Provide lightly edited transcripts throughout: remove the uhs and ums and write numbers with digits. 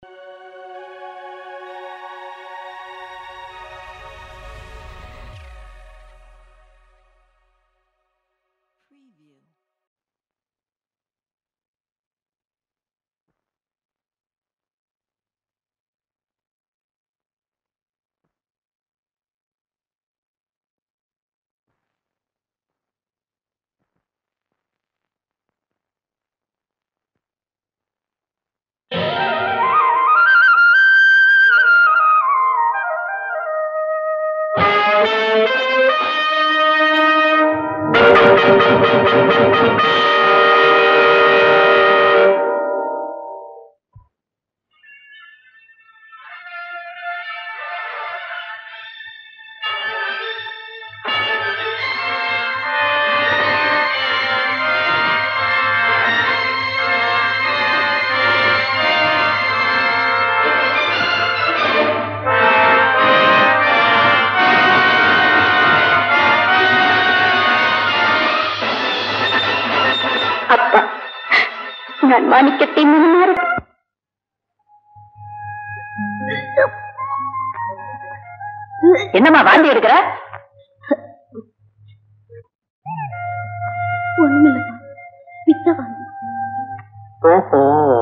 நான் மாணிக்கத்தை முன்மாறு என்னம்மா வாந்தி எடுக்கிற? ஒண்ணுமில்லப்பா, பித்த வாந்தி. ஓஹோ,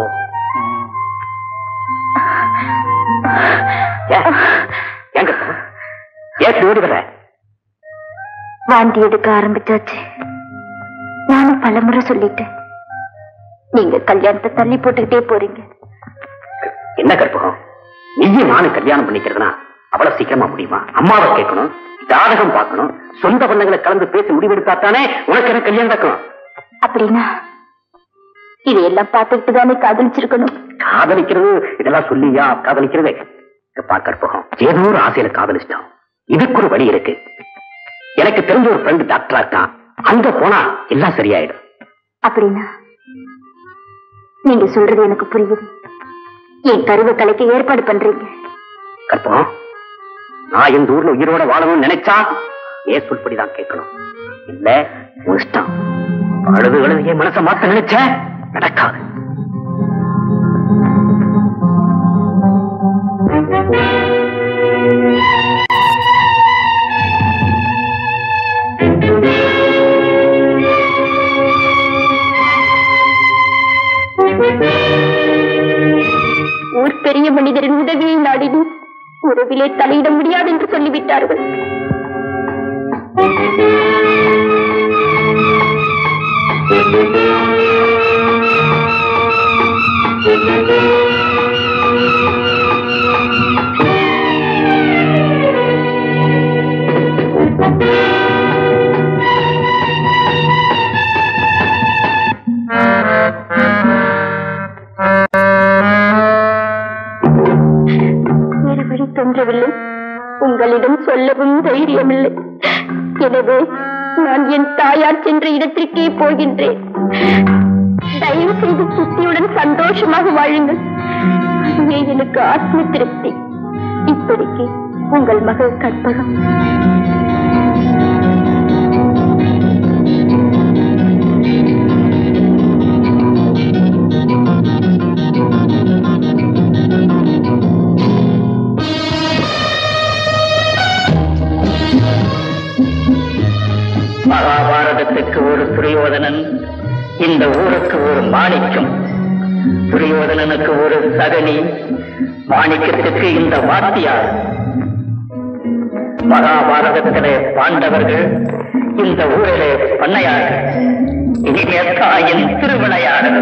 வாந்தி எடுக்க ஆரம்பிச்சாச்சு. நானும் பலமுறை சொல்லிட்டேன். நீங்க கல்யாணத்தை தள்ளி போட்டுக்கிட்டே போறீங்க. என்ன கற்பகம், நீயும் நானும் கல்யாணம் பண்ணிக்கிறதுனா அவ்வளவு சீக்கிரமா முடியுமா? அம்மாவை கேட்கணும், ஜாதகம் பார்க்கணும், சொந்த பந்தங்களை கலந்து பேசி முடிவெடுத்தாத்தானே உனக்கு என்ன கல்யாணம் நடக்கணும். அப்படின்னா இதையெல்லாம் பார்த்துக்கிட்டு தானே காதலிச்சிருக்கணும். காதலிக்கிறது இதெல்லாம் சொல்லியா காதலிக்கிறதே? கற்பகம், ஏதோ ஒரு ஆசையில காதலிச்சிட்டான். இதுக்கு ஒரு வழி இருக்கு. எனக்கு தெரிஞ்ச ஒரு ஃப்ரெண்ட் டாக்டரா இருக்கான், அங்க போனா எல்லாம் சரியாயிடும். அப்படின்னா நீங்க சொல்றது எனக்கு புரியுது. என் கருவை கலைக்கு ஏற்பாடு பண்றீங்க. கற்பகம், நான் இந்த ஊர்ல உயிரோட வாழணும்னு நினைச்சா ஏன் சொல்படிதான் கேட்கணும். இல்ல இஷ்டம். அழுது அழுது என் மனசை மாத்த நினைச்ச நடக்காது. ஊர் பெரிய மனிதரின் உதவியை நாடினும் உறவிலே தலையிட முடியாது என்று சொல்லிவிட்டார்கள். தோன்றவில்லை, உங்களிடம் சொல்லவும் தைரியமில்லை. எனவே நான் என் தாயார் சென்ற இடத்திற்கே போகின்றேன். தயவு செய்து சுத்தியுடன் சந்தோஷமாக வாழுங்கள். அதுவே எனக்கு ஆத்ம திருப்தி. இப்படிக்கு உங்கள் மகள் கற்பகம். மகாபாரதத்துக்கு ஒரு துரியோதனன், இந்த ஊருக்கு ஒரு மாணிக்கம். துரியோதனனுக்கு ஒரு சகனி, மாணிக்கத்துக்கு இந்த வாத்தியார். மகாபாரதத்திலே பாண்டவர்கள், இந்த ஊரிலே பண்ணையார்கள். இனிமே தாயின் திருவிளையாடல்.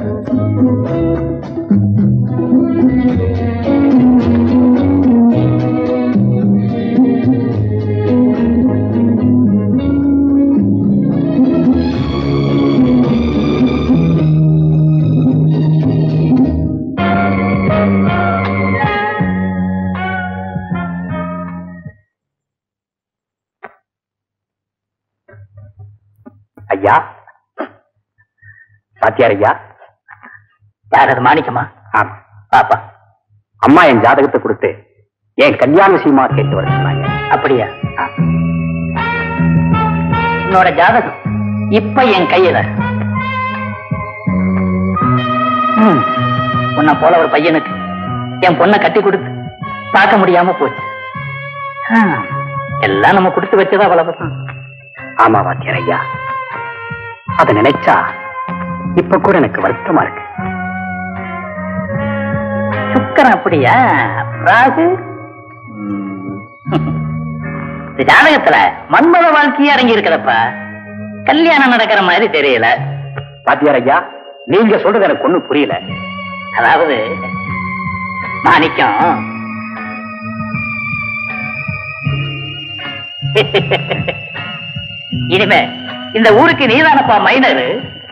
ஐயா, பாத்தியார் ஐயா. யார் அது? மாணிக்கமா? ஆமா பாப்பா. அம்மா என் ஜாதகத்தை கொடுத்து என் கல்யாண விஷயமா கேட்டு வர சொன்னாங்க. அப்படியா? என்னோட ஜாதகம் இப்ப என் கையில. உன்னை போல ஒரு பையனுக்கு என் பொண்ணை கட்டி கொடுத்து பார்க்க முடியாம போச்சு. எல்லாம் நம்ம கொடுத்து வச்சதா அவ்வளவுதான். ஆமா வாத்தியார் ஐயா, அதை நினைச்சா இப்ப கூட எனக்கு வருத்தமா இருக்கு. சுக்கரன் அப்படியா? ராகு இந்த ஜாதகத்துல மன்மத வாழ்க்கையே அடங்கி இருக்கிறப்ப கல்யாணம் நடக்கிற மாதிரி தெரியல. வாத்தியார் ஐயா, நீங்க சொல்றது எனக்கு ஒண்ணும் புரியல. அதாவது மாணிக்கம் இனிமே இந்த ஊருக்கு நீதானப்பா மைனரு.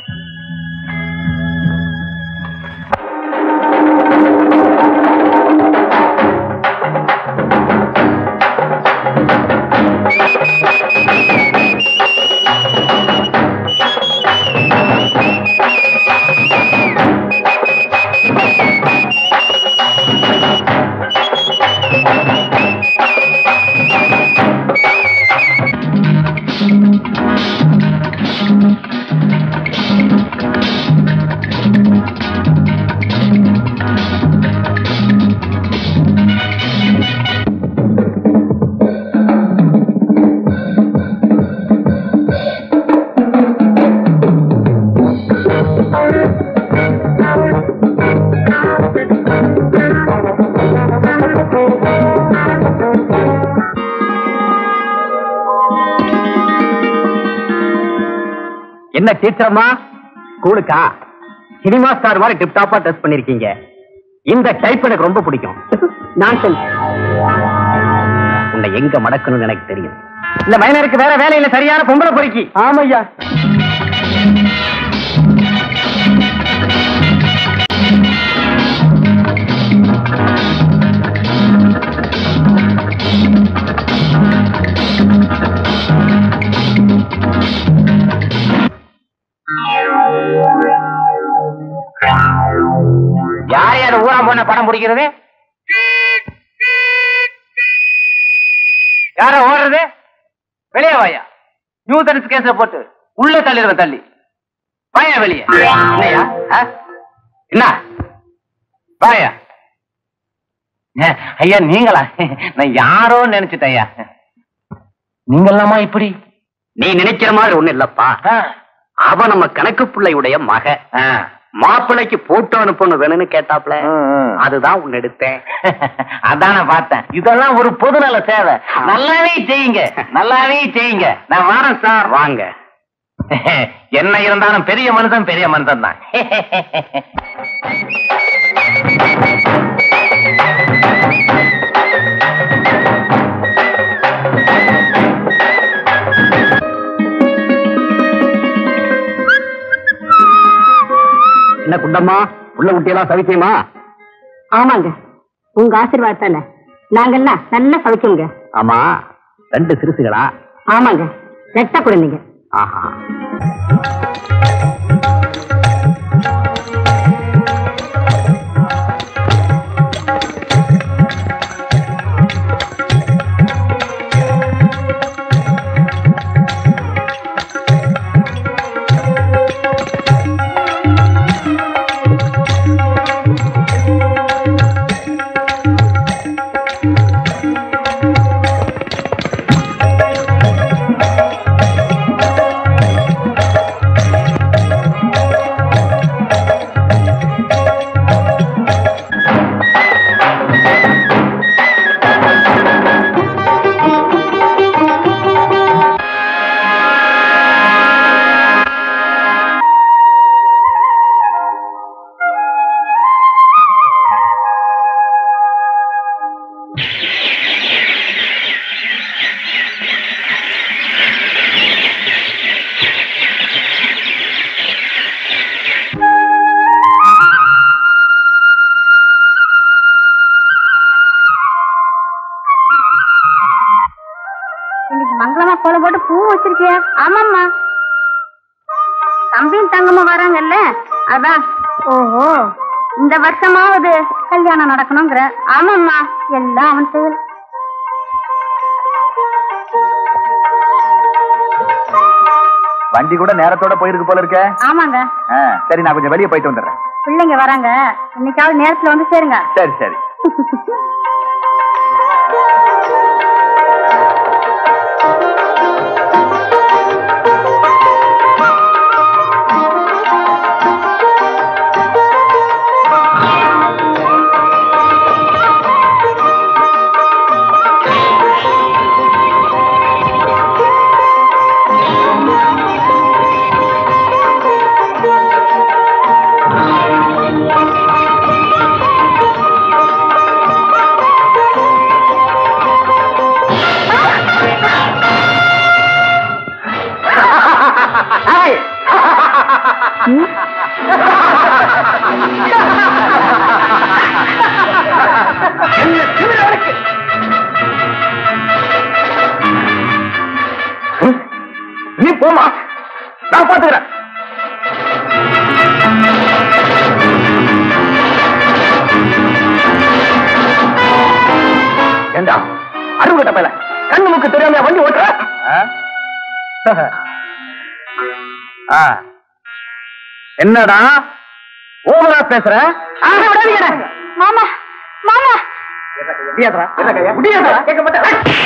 என்ன டீச்சரம்மா, ஸ்கூலுக்கா? சினிமா ஸ்டார் மாதிரி டிப் டாப்பா ட்ரெஸ் பண்ணிருக்கீங்க. இந்த டைப் எனக்கு ரொம்ப பிடிக்கும். உன்னை எங்க மடக்கணும்னு எனக்கு தெரியும். இந்த மைனருக்கு வேற வேலையில சரியான பொம்பளை பொறுக்கி. ஆமையா, யார் யார் ஊரா போன படம் பிடிக்கிறது? யார ஓடுறது? வெளியே வாயா. நியூசன்ஸ் கேஸ போட்டு உள்ள தள்ளிடுவேன். தள்ளி வாயா வெளியே. இல்லையா? என்ன வாயா? ஐயா நீங்களா? நான் யாரோ நினைச்சிட்டேன் ஐயா. நீங்களாமா இப்படி? நீ நினைக்கிற மாதிரி ஒண்ணு இல்லப்பா. அவ நம்ம கணக்கு பிள்ளையுடைய மக. மாப்பிள்ளைக்கு போட்டோ அனுப்பணும் வேணும்னு கேட்டாப்ல, அதுதான் உன்னை எடுத்தேன். அதான பார்த்தேன். இதெல்லாம் ஒரு பொதுநல சேவை. நல்லாவே செய்யுங்க, நல்லாவே செய்யுங்க. நான் வரேன் சார். வாங்க. என்ன இருந்தாலும் பெரிய மனுஷன் பெரிய மனுஷன் தான். என்ன குண்டம்மா, உள்ள குட்டியெல்லாம் சவிக்கியமா? ஆமாங்க, உங்க ஆசீர்வாதத்தால நாங்கெல்லாம் நல்லா சவிச்சோங்க. ஆமா, 2 சிறுசுகளா? ஆமாங்க, ரெட்ட குழந்தைங்க. ஆஹா. மங்களமா கோலம் போட்டு பூ வச்சிருக்கியா? ஆமாம்மா, தம்பியும் தங்கம்மா வராங்கல்ல, அதான். ஓஹோ, இந்த வருஷமாவது கல்யாணம் நடக்கணுங்கிற? ஆமாம்மா, எல்லாம் அவன் செயல். வண்டி கூட நேரத்தோட போயிருக்கு போல இருக்க. ஆமாங்க. சரி, நான் கொஞ்சம் வெளியே போயிட்டு வந்துடுறேன். பிள்ளைங்க வராங்க, இன்னைக்காவது நேரத்துல வந்து சேருங்க. சரி சரி. நீ போமா, நான் பாத்துக்கிறேன். ஏண்டா அறுவட்ட மேல கண்ணு முக்கு தெரியாம வண்டி ஓட்டுற? என்னடா ஓவரா பேசுற? மாமா மாமா கேட்க மாட்டேன்.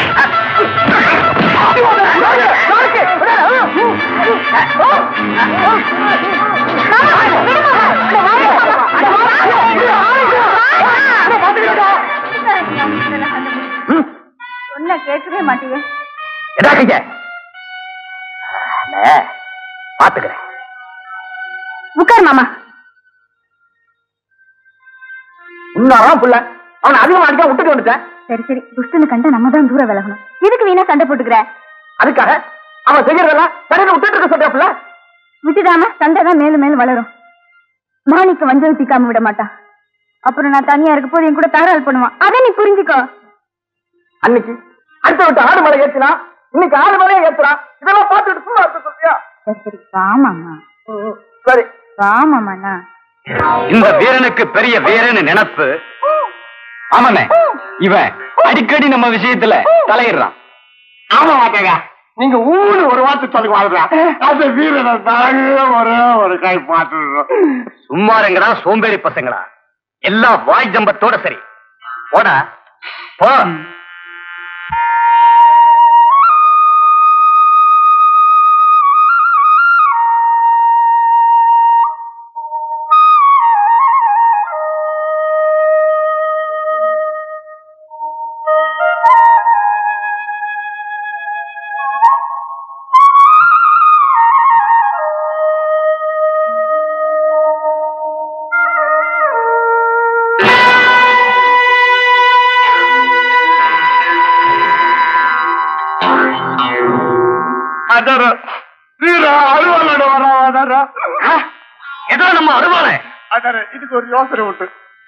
சொன்ன கேட்கவே மாட்டீங்க. பாத்துக்கிறேன். உட்கார் மாமா. உன்னாராம் புள்ள அவன் அதிகமா அடிக்க விட்டுட்டு வந்துட்டேன். சரி சரி, துஷ்டனு கண்டா நம்ம தான் தூரம் விலகணும். எதுக்கு வீணா சண்டை போட்டுக்கிற? அதுக்காக அவன் செய்யறதெல்லாம் சரியா விட்டுட்டு இருக்க சொல்றாப்புல. விட்டுடாம சண்டை தான் மேலும் மேலும் வளரும். மாணிக்கு வஞ்சல் தீக்காம விட மாட்டான். அப்புறம் நான் தனியா இருக்க போது என் கூட தகராறு பண்ணுவான். அதை நீ புரிஞ்சுக்கோ. அன்னைக்கு அடுத்த விட்டு ஆடு மலை ஏற்றலாம், இன்னைக்கு ஆடு மலையே ஏற்றலாம். இதெல்லாம் பார்த்துட்டு சும்மா இருக்க சொல்றியா? சரி சரி வாமாமா. சரி வாமாமாண்ணா. இந்த வீரனுக்கு பெரிய வீரன்னு நினைப்பு. ஆமாண்ணே, இவன் அடிக்கடி நம்ம விஷயத்துல தலையிடுறான். ஆமா வாக்கா, நீங்க ஊரு ஒரு வார்த்தை சொல்லுங்க வாழ்றா. அந்த வீரனை ஒரு கை பார்த்துடுறோம். சும்மா இருங்கடா சோம்பேறி பசங்களா, எல்லாம் வாய் ஜம்பத்தோட சரி. போடா போ. ஏதோ நம்ம அருவாள இதுக்கு ஒரு யோசனை உண்டு.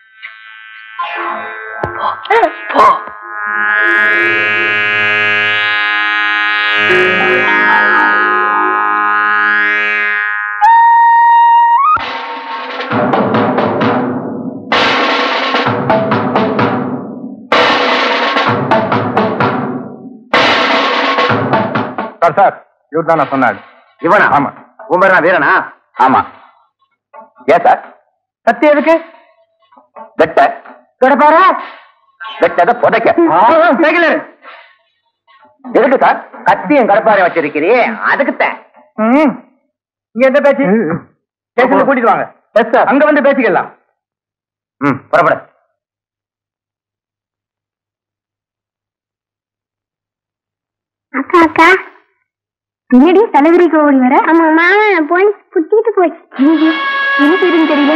சார் சார், இவர் தான் நான் சொன்னாரு. இவனா? ஆமா. உங்க வீரனா? ஆமா. ஏன் சார் கத்தி எதுக்கு? வெட்ட கிடப்பார வெட்டத புதைக்க. எதுக்கு சார் கத்தியும் கடப்பாரை வச்சிருக்கிறீ? அதுக்குத்தான். இங்க எந்த பேச்சு? ஸ்டேஷன்ல கூட்டிட்டு வாங்க. அங்க வந்து பேசிக்கலாம். புறப்பட. அக்கா அக்கா, பின்னாடி தலைவரிக்கு ஓடி வர. ஆமா மாமா போய் குத்திட்டு போய் என்ன தெரியும் தெரியல.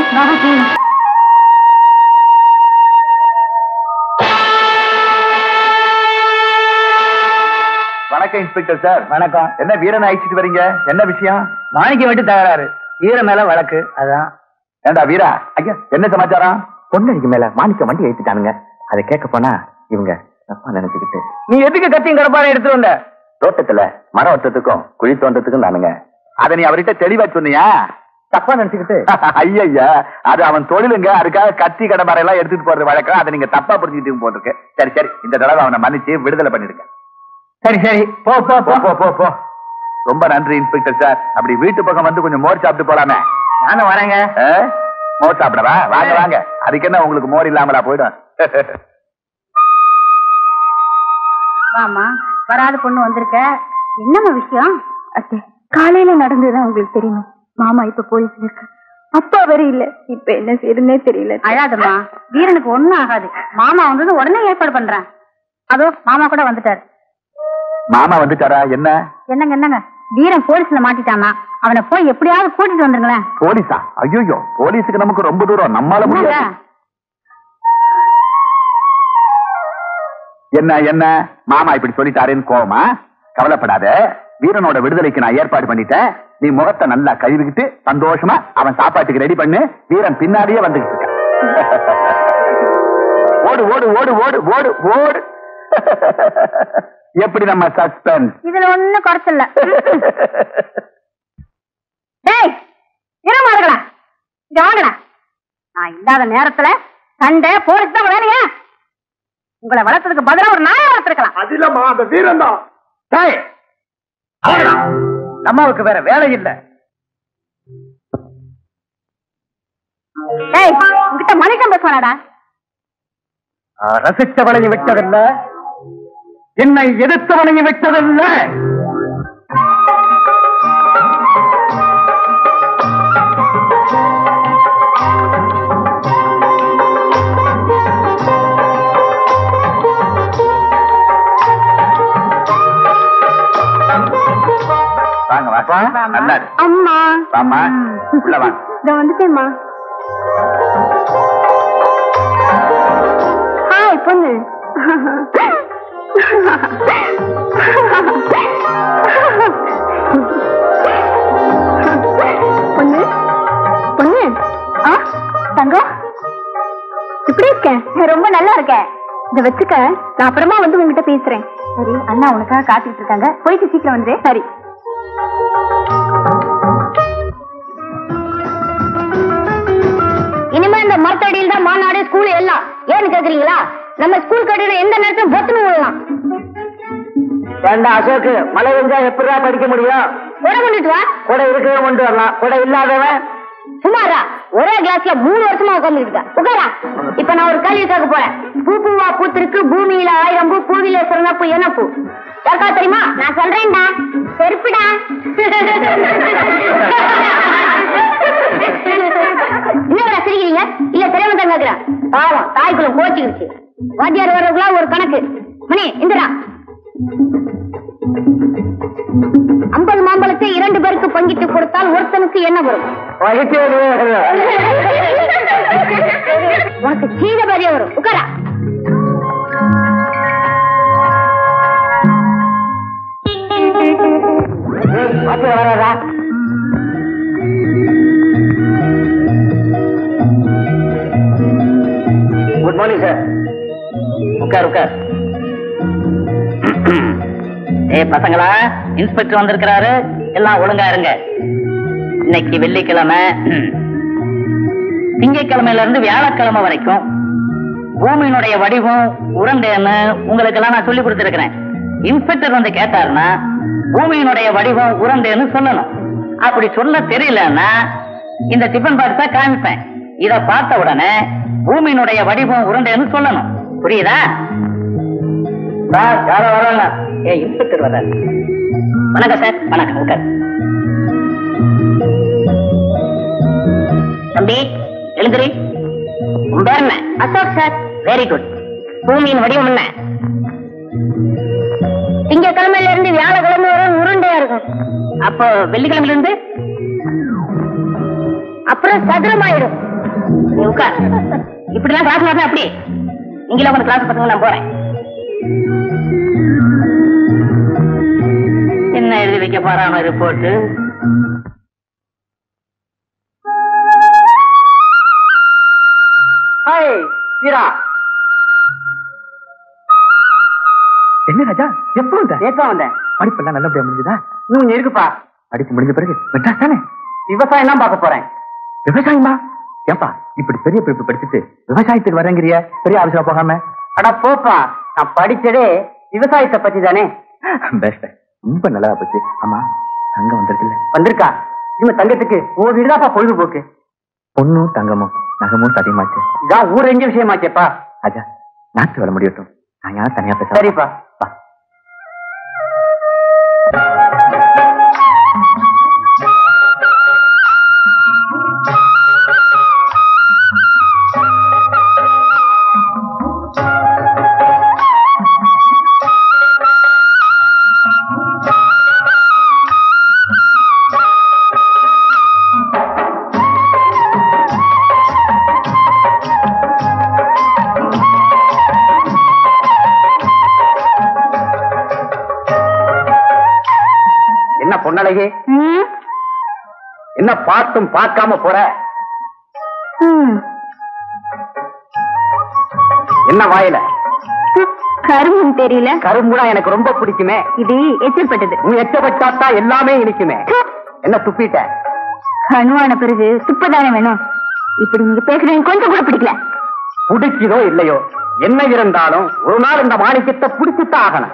வணக்கம் இன்ஸ்பெக்டர் சார். வணக்கம். என்ன வீரனை அழைச்சிட்டு வரீங்க? என்ன விஷயம்? மாணிக்க வெட்டி தகராறு, வீர மேல வழக்கு. அதான். ஏண்டா வீரா, ஐயா என்ன சமாச்சாரம்? பொன்னடிக்கு மேல மாணிக்க வண்டி ஏத்திட்டானுங்க. அதை கேட்க போனா இவங்க தப்பா நினைச்சுக்கிட்டு. நீ எதுக்கு கத்தியும் கடப்பாரை எடுத்து வந்த? தோட்டத்துல மரம் ஒட்டத்துக்கும் குழி தோண்டத்துக்கும் தானுங்க. அதை நீ அவர்கிட்ட தெளிவா சொன்னியா? தப்பா நினைச்சுக்கிட்டு. ஐயா, அது அவன் தொழிலுங்க. அதுக்காக கத்தி கடப்பாரை எல்லாம் எடுத்துட்டு போறது வழக்கம். அதை நீங்க தப்பா புரிஞ்சுக்கிட்டு போட்டிருக்கு. சரி சரி, இந்த தடவை அவனை மன்னிச்சு விடுதலை பண்ணிருக்க. சரி சரி, போ போ போ போ போ போ. ரொம்ப நன்றி இன்ஸ்பெக்டர் சார். அப்படி வீட்டு பக்கம் வந்து கொஞ்சம் மோர் சாப்பிட்டு போலாமே. நானும் வரேங்க. மோர் சாப்பிடவா? வாங்க வாங்க. அதுக்கு என்ன உங்களுக்கு மோர் இல்லாமலா போயிடும்? வாமா, வராத பொண்ணு வந்திருக்க. என்னம்மா விஷயம்? அத்தை, காலையில நடந்ததுதான் உங்களுக்கு தெரியுமா? மாமா இப்ப போலீஸ்ல இருக்கு. அப்பா வரை இல்ல. இப்ப என்ன செய்யுதுன்னே தெரியல. அழாதம்மா, வீரனுக்கு ஒண்ணும் ஆகாது. மாமா வந்தது உடனே ஏற்பாடு பண்றேன். அதோ மாமா கூட வந்துட்டாரு. மாமா வந்துட்டாரா? என்னங்க வீரன் போலீஸ்ல மாட்டிட்டானா? அவனை போய் எப்படியாவது கூட்டிட்டு வந்துருங்களேன். போலீஸா? ஐயோ, போலீஸுக்கு நமக்கு ரொம்ப தூரம், நம்மால முடியாது. என்ன மாமா இப்படி சொல்லிட்டாருன்னு கோவமா? கவலைப்படாத, வீரனோட விடுதலைக்கு நான் ஏற்பாடு பண்ணிட்டேன். நீ முகத்தை நல்லா கழுவிக்கிட்டு சந்தோஷமா அவன் சாப்பாட்டுக்கு ரெடி பண்ணு. வீரன் பின்னாடியே வந்துகிட்டு இருக்க. ஓடு ஓடு ஓடு ஓடு ஓடு ஓடு. எப்படி நம்ம சஸ்பென்ஸ்? இதுல ஒண்ணும் குறைச்சல. டேய், இருமாடுங்களா, இங்க வாங்கடா. நான் இல்லாத நேரத்துல சண்டை போலீஸ் தான் விளையாடுங்க. உங்களை வளர்த்ததுக்கு பதிலா ஒரு நாயை வளர்த்திருக்கலாம். அது இல்லம்மா, அந்த வீரன் தான். அம்மாவுக்கு வேற வேலை இல்ல. டேய், உங்ககிட்ட மணிக்கம் பேசுவானடா. ரசித்தவனையும் விட்டதில்ல, என்னை எதிர்த்தவனையும் விட்டதில்ல. நல்லா அம்மா, வாமா, உள்ள வாங்க. இதோ வந்துட்டேம்மா. ஹாய் பொண்ணு. பொண்ணு பொண்ணு. தங்கம், இப்படி இருக்கேன்? ரொம்ப நல்லா இருக்கேன். இத வச்சுக்க, நான் அப்புறமா வந்து உங்ககிட்ட பேசுறேன். சரி, அண்ணா உனக்காக காத்துக்கிட்டு இருக்காங்க. போயிட்டு சீக்கிரம் வந்துரு. சரி. இனிமே இந்த மரத்தடியில் தான் மாநாடு, ஸ்கூல் எல்லாம். ஏன்னு கேக்குறீங்களா? நம்ம ஸ்கூல் கடையில எந்த நேரத்தையும் பொத்துன்னு விடலாம். ஏண்டா அசோக்கு, மழை பெஞ்சா எப்படிதான் படிக்க முடியும்? கொடை கொண்டுட்டு வா. கொடை இருக்கவே கொண்டு வரலாம், கொடை இல்லாதவன் சுமாரா ஒரே கிளாஸ்ல 3 வருஷமா உட்கார்ந்துருக்க. உட்காரா. இப்ப நான் ஒரு கேள்வி கேட்க போறேன். பூ பூவா பூத்திருக்கு பூமியில 1000 பூ, பூவில சிறந்த பூ என்ன பூ? யாருக்கா தெரியுமா? நான் சொல்றேன்டா, செருப்புடா. என்னடா சிரிக்கிறீங்க? இல்ல தெரியாம தான் கேக்குறேன். பாவம், தாய்க்குள்ள கோச்சிக்கிடுச்சு. வாத்தியார் வர்றதுக்குலாம் ஒரு கணக்கு. மணி இந்தடா. 50 மாம்பழத்தை 2 பேருக்கு பங்கிட்டு கொடுத்தால் ஒருத்தனுக்கு என்ன வரும்? உனக்கு சீத பாதியா வரும். உட்காரா. வராதா? Good morning sir. உட்கார் உட்கார். பசங்களா, இன்ஸ்பெக்டர் வந்திருக்கிறாரு. எல்லாம் ஒழுங்கா இருங்க. இன்னைக்கு வெள்ளிக்கிழமை, திங்கட்கிழமையில இருந்து வியாழக்கிழமை வரைக்கும் பூமியினுடைய வடிவம் உருண்டைன்னு உங்களுக்கு எல்லாம் நான் சொல்லி கொடுத்திருக்கிறேன். இன்ஸ்பெக்டர் வந்து கேட்டாருன்னா பூமியினுடைய வடிவம் உருண்டைன்னு சொல்லணும். அப்படி சொல்ல தெரியலன்னா இந்த டிஃபன் பாக்ஸ காமிப்பேன். இத பார்த்த உடனே பூமியினுடைய வடிவம் உருண்டைன்னு சொல்லணும். புரியுதா? சார், யாரோ வராங்க. இன்ஸ்பெக்டர் வர்றாரு. வணக்கம் சார். வணக்கம். உட்கார். தம்பி எழுந்திரி. உன் பேர் என்ன? அசோக் சார். Very good. பூமியின் வடிவம் என்ன? திங்கக்கிழமையில இருந்து வியாழக்கிழமை வரை உருண்டையா இருக்கும். அப்போ வெள்ளிக்கிழமையில இருந்து அப்புறம் சதுரமாயிடும். நீ உட்கார். இப்படிலாம் கிளாஸ் நடந்தா அப்படி நீங்களே உங்க கிளாஸ் பசங்க நான் போறேன். என்ன எழுதி வைக்க போறான ரிப்போர்ட்? ஹாய் வீரா. என்ன ராஜா, எப்போ வந்த? நேத்தா வந்தேன். படிப்பெல்லாம் நல்லபடியா முடிஞ்சதா? இன்னும் இருக்குப்பா. படிப்பு முடிஞ்ச பிறகு மெட்ராஸ் தானே? விவசாயம் தான் பார்க்க போறேன். விவசாயமா? ஏப்பா இப்படி பெரிய படிப்பு படிச்சுட்டு விவசாயத்துக்கு வரங்கிறிய? பெரிய அவசரம் போகாம? அட போப்பா, நான் படிச்சதே விவசாயத்தை பத்தி தானே. பெஸ்ட், ரொம்ப நல்லா போச்சு. ஆமா, தங்கம் வந்திருக்குல்ல? வந்திருக்கா? இவங்க தங்கத்துக்கு ஒரு வீடுதாப்பா பொழுதுபோக்கு. பொண்ணும் தங்கமும் நகமும் சதியமாச்சு. இதான் ஊர் எங்க விஷயமாச்சேப்பா. ராஜா நாட்டு வேலை முடியட்டும், நான் யாரும் தனியா பேச. சரிப்பா. பொன்னழகி, என்ன பார்த்தும் பார்க்காம போற? என்ன வாயில கரும்பும் தெரியல. கரும்புனா எனக்கு ரொம்ப பிடிக்குமே. இது எச்சப்பட்டது. நீ எச்சப்பட்டாத்தான் எல்லாமே இனிக்குமே. என்ன துப்பிட்ட? கணுவான பிறகு துப்பதானே வேணும். இப்படி நீங்க பேசுறீங்க கொஞ்சம் கூட பிடிக்கல. பிடிக்குதோ இல்லையோ, என்ன இருந்தாலும் ஒரு நாள் இந்த மாணிக்கத்தை பிடிச்சுத்தான் ஆகணும்.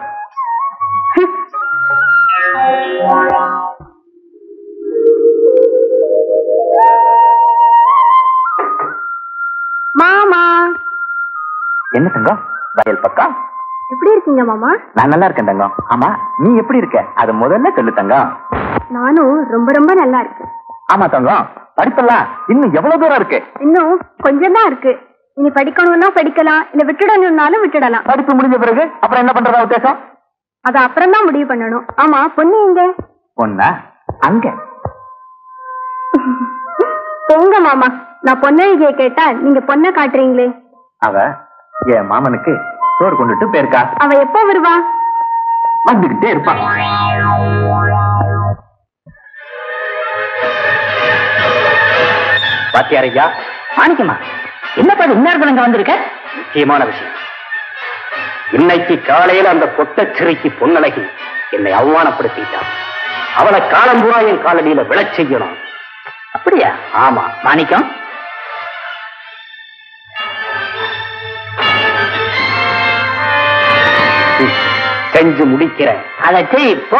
மாமா. என்ன தங்கம், வயல் பக்கம் எப்படி இருக்கீங்க மாமா? நான் நல்லா இருக்கேன் தங்கம். ஆமா, நீ எப்படி இருக்க? அது முதல்ல சொல்லு தங்கம். நானும் ரொம்ப ரொம்ப நல்லா இருக்கேன். ஆமா தங்கம், படிப்பெல்லாம் இன்னும் எவ்வளவு தூரம் இருக்கு? இன்னும் கொஞ்சம் தான் இருக்கு. இனி படிக்கணும்னா படிக்கலாம், இல்ல விட்டுடணும்னாலும் விட்டுடலாம். படிப்பு முடிஞ்ச பிறகு அப்புறம் என்ன பண்றதா உத்தேசம்? அது அப்புறம் தான் முடிவு பண்ணணும். ஆமா, பொண்ணு எங்க? பொண்ணா? அங்க. போங்க மாமா, நான் பொன்னழகிய கேட்டா நீங்க பொண்ணை காட்டுறீங்களே. அவ என் மாமனுக்கு சோறு கொண்டுட்டு போயிருக்கா. அவ எப்போ வருவா? வந்துகிட்டே இருப்பான். பாத்தியார் ஐயா, மாணிக்கமா, என்னப்பா இந்நேரத்துல இங்க வந்திருக்க? முக்கியமான விஷயம். இன்னைக்கு காலையில அந்த பொட்டச்சிறைக்கு பொன்னழகி என்னை அவமானப்படுத்திட்டான். அவளை காலம்பூரா என் காலடியில விழச் செய்யணும். அப்படியா? ஆமா மாணிக்கம், செஞ்சு முடிக்கிறேன். அதை செய் போ.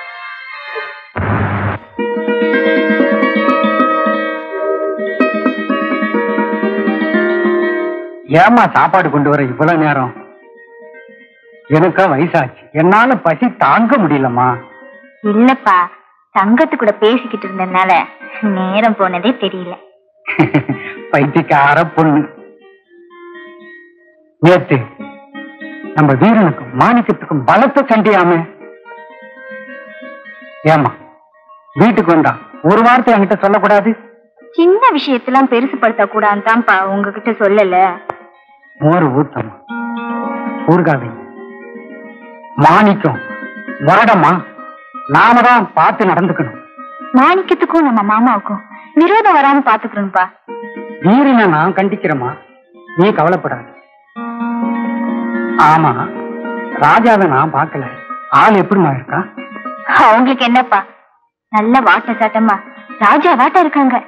ஏமா சாப்பாடு கொண்டு வர இவ்வளவு நேரம்? எனக்கா வயசாச்சு, என்னால பசி தாங்க முடியலம்மா. இல்லப்பா, தங்கத்து கூட பேசிக்கிட்டு இருந்ததுனால நேரம் போனதே தெரியல. பைத்தியக்கார பொண்ணு. நேத்து நம்ம வீரனுக்கும் மாணிக்கத்துக்கும் பலத்த சண்டையாம. ஏமா வீட்டுக்கு வந்தா ஒரு வார்த்தை என்கிட்ட சொல்லக்கூடாது? சின்ன விஷயத்தெல்லாம் பெருசுப்படுத்த கூடாதுதான்ப்பா உங்ககிட்ட சொல்லல. மோர் ஊத்தமா, ஊர்காவை. மாணிக்கம் முரடமா, நாம தான் பார்த்து நடந்துக்கணும். மாணிக்கத்துக்கும் நம்ம மாமாவுக்கும் விரோதம் வராம பாத்துக்கணும்ப்பா. வீரனை நான் கண்டிக்கிறேம்மா, நீ கவலைப்படாது. ஆமா, ராஜாவை நான் பார்க்கல. ஆள் எப்படிமா இருக்கா? அவங்களுக்கு என்னப்பா, நல்ல வாட்ட சாட்டமா ராஜா வாட்ட இருக்காங்க.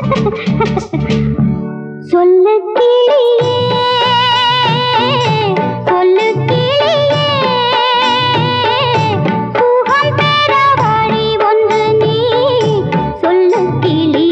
சொல்லு கிளியே சொல்லு கிளியே சுகம் பெற வழி ஒன்று நீ சொல்லு கிளியே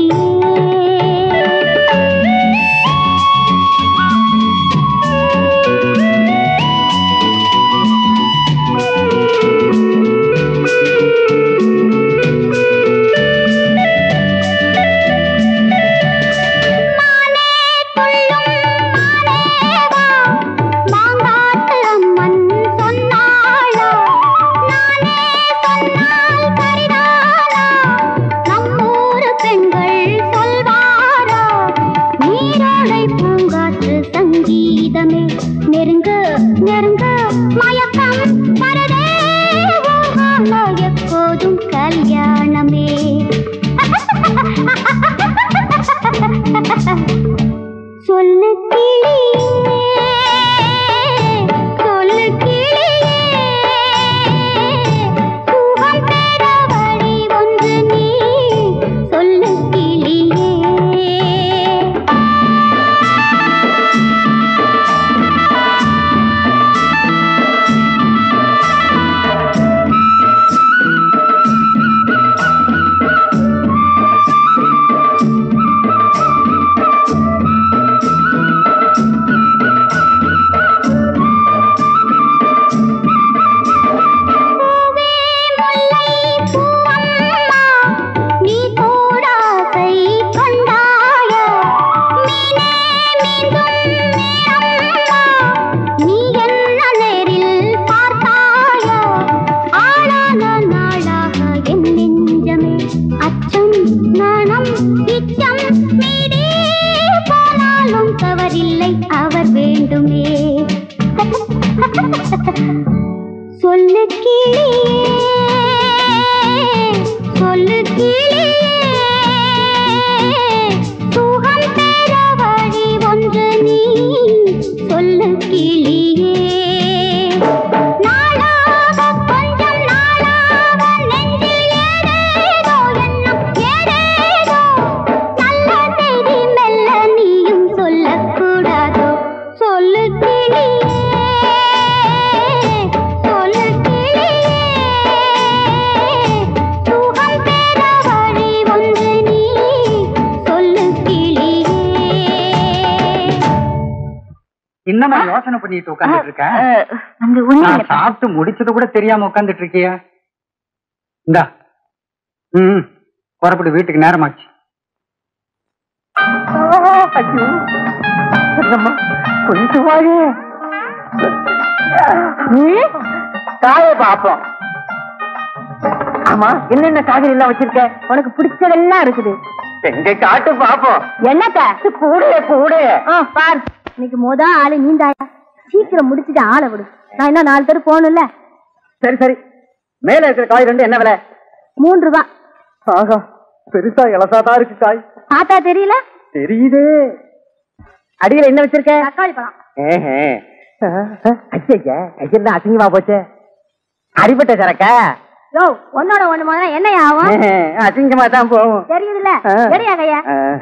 நெருங்க நெருங்க மயக்கம் வரதே எப்போதும் கல்யாணமே சொல்லு கிளியே சொல்லு கிளியே சுகம் பெற வழி ஒன்று நீ சொல்லு கிளியே அவர் வேண்டுமே சொல்லு கிளியே சொல்லு கிளியே சுகம் பெற வழி ஒன்று நீ சொல்லு கிளியே நாளாக கொஞ்சம் நாளாக நெஞ்சில் ஏதேதோ எண்ணம் ஏதேதோ நல்ல செய்தி மெல்ல நீயும் சொல்லக்கூடாதோ சொல்லு கிளியே சொல்லு கிளியே சுகம் பெற வழி ஒன்று நீ சொல்லு கிளியே என்னமா யோசனை பண்ணிட்டு உட்கார்ந்துட்டு இருக்க? நான் சாப்பிட்டு முடிச்சது கூட தெரியாம உட்கார்ந்துட்டு இருக்கியா? இந்தா புறப்பட்டு வீட்டுக்கு நேரமாச்சு. கொஞ்சம் வாழே காய பாப்போம். ஆமா, என்னென்ன காய்கறி எல்லாம் வச்சிருக்க? உனக்கு பிடிச்சதெல்லாம் இருக்குது. எங்க காட்டு பாப்போம். என்னக்கா கூட கூட பாரு. இன்னைக்கு ஆளு நீந்தாயா? சீக்கிரம் முடிச்சுட்டு ஆளை விடு. நான் இன்னும் 4 பேர் போகணும்ல. சரி சரி. மேல இருக்கிற காய் 2 என்ன விலை? 3 ரூபாய். ஆகா, பெருசா இலசாதான் இருக்கு காய். பார்த்தா தெரியல? தெரியுதே. அடியில என்ன வச்சிருக்க? தக்காளி பழம். ஐயா அசிங்கமா போச்சு. அடிபட்ட சரக்கா? யோ, ஒன்னோட ஒண்ணு முதல்ல என்ன ஆகும்? அசிங்கமா தான் போகும். தெரியுதுல்ல? சரியா கையா?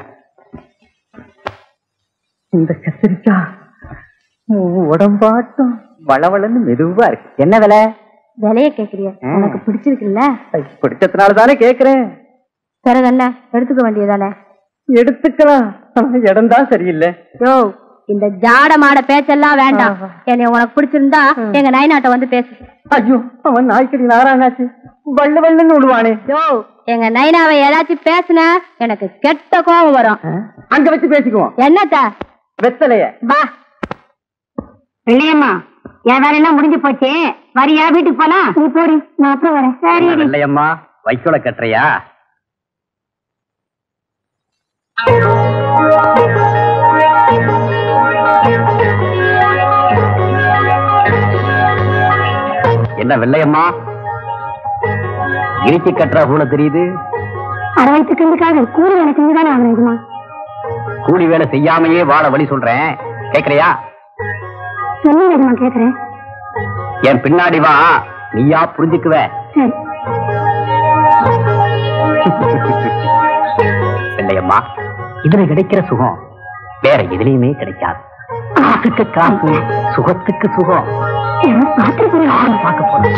இந்த கத்திரிக்கா உடம்பாட்டம் வளவளன்னு மெதுவா இருக்கு. என்ன விலை? விலைய கேக்குறிய? உனக்கு பிடிச்சிருக்குல்ல? பிடிச்சதுனால தானே கேக்குறேன். பிறகு எடுத்துக்க வேண்டியதானே? எடுத்துக்கலாம். இடம் தான் சரியில்லை. யோ, இந்த ஜாட மாட பேச்செல்லாம் வேண்டாம். என்னை உனக்கு பிடிச்சிருந்தா எங்க நைனாட்ட வந்து பேசு. ஐயோ, அவன் நாய்க்கடி நாராயணாச்சு வள்ளு வள்ளுன்னு விடுவானே. யோ, எங்க நைனாவை ஏதாச்சும் பேசுன எனக்கு கெட்ட கோபம் வரும். அங்க வச்சு பேசிக்குவோம். என்னத்த வெத்தலைய பா. இல்லையம்மா, என் வேலையெல்லாம் முடிஞ்சு போச்சு. வரியா? வீட்டுக்கு போலாம். நீ போடி, நான் அப்புறம் வரேன். சரி இல்லையம்மா, வைக்கோல கட்டுறியா? என்ன வெள்ளையம்மா, இறுக்கி கட்டுறா போல தெரியுது. அரை வயிற்றுக்காக கூலி வேலை செஞ்சுதானே ஆகணுமா? கூலி வேலை செய்யாமையே வாழ வழி சொல்றேன், கேக்குறியா? சொல்லுங்க, கேக்குறேன். என் பின்னாடி வா, நீயா புரிஞ்சுக்குவ. வெள்ளையம்மா, இதுல கிடைக்கிற சுகம் வேற எதுலயுமே கிடைக்காது. காசுக்கு காசு, சுகத்துக்கு சுகம். பார்க்க போறேன்.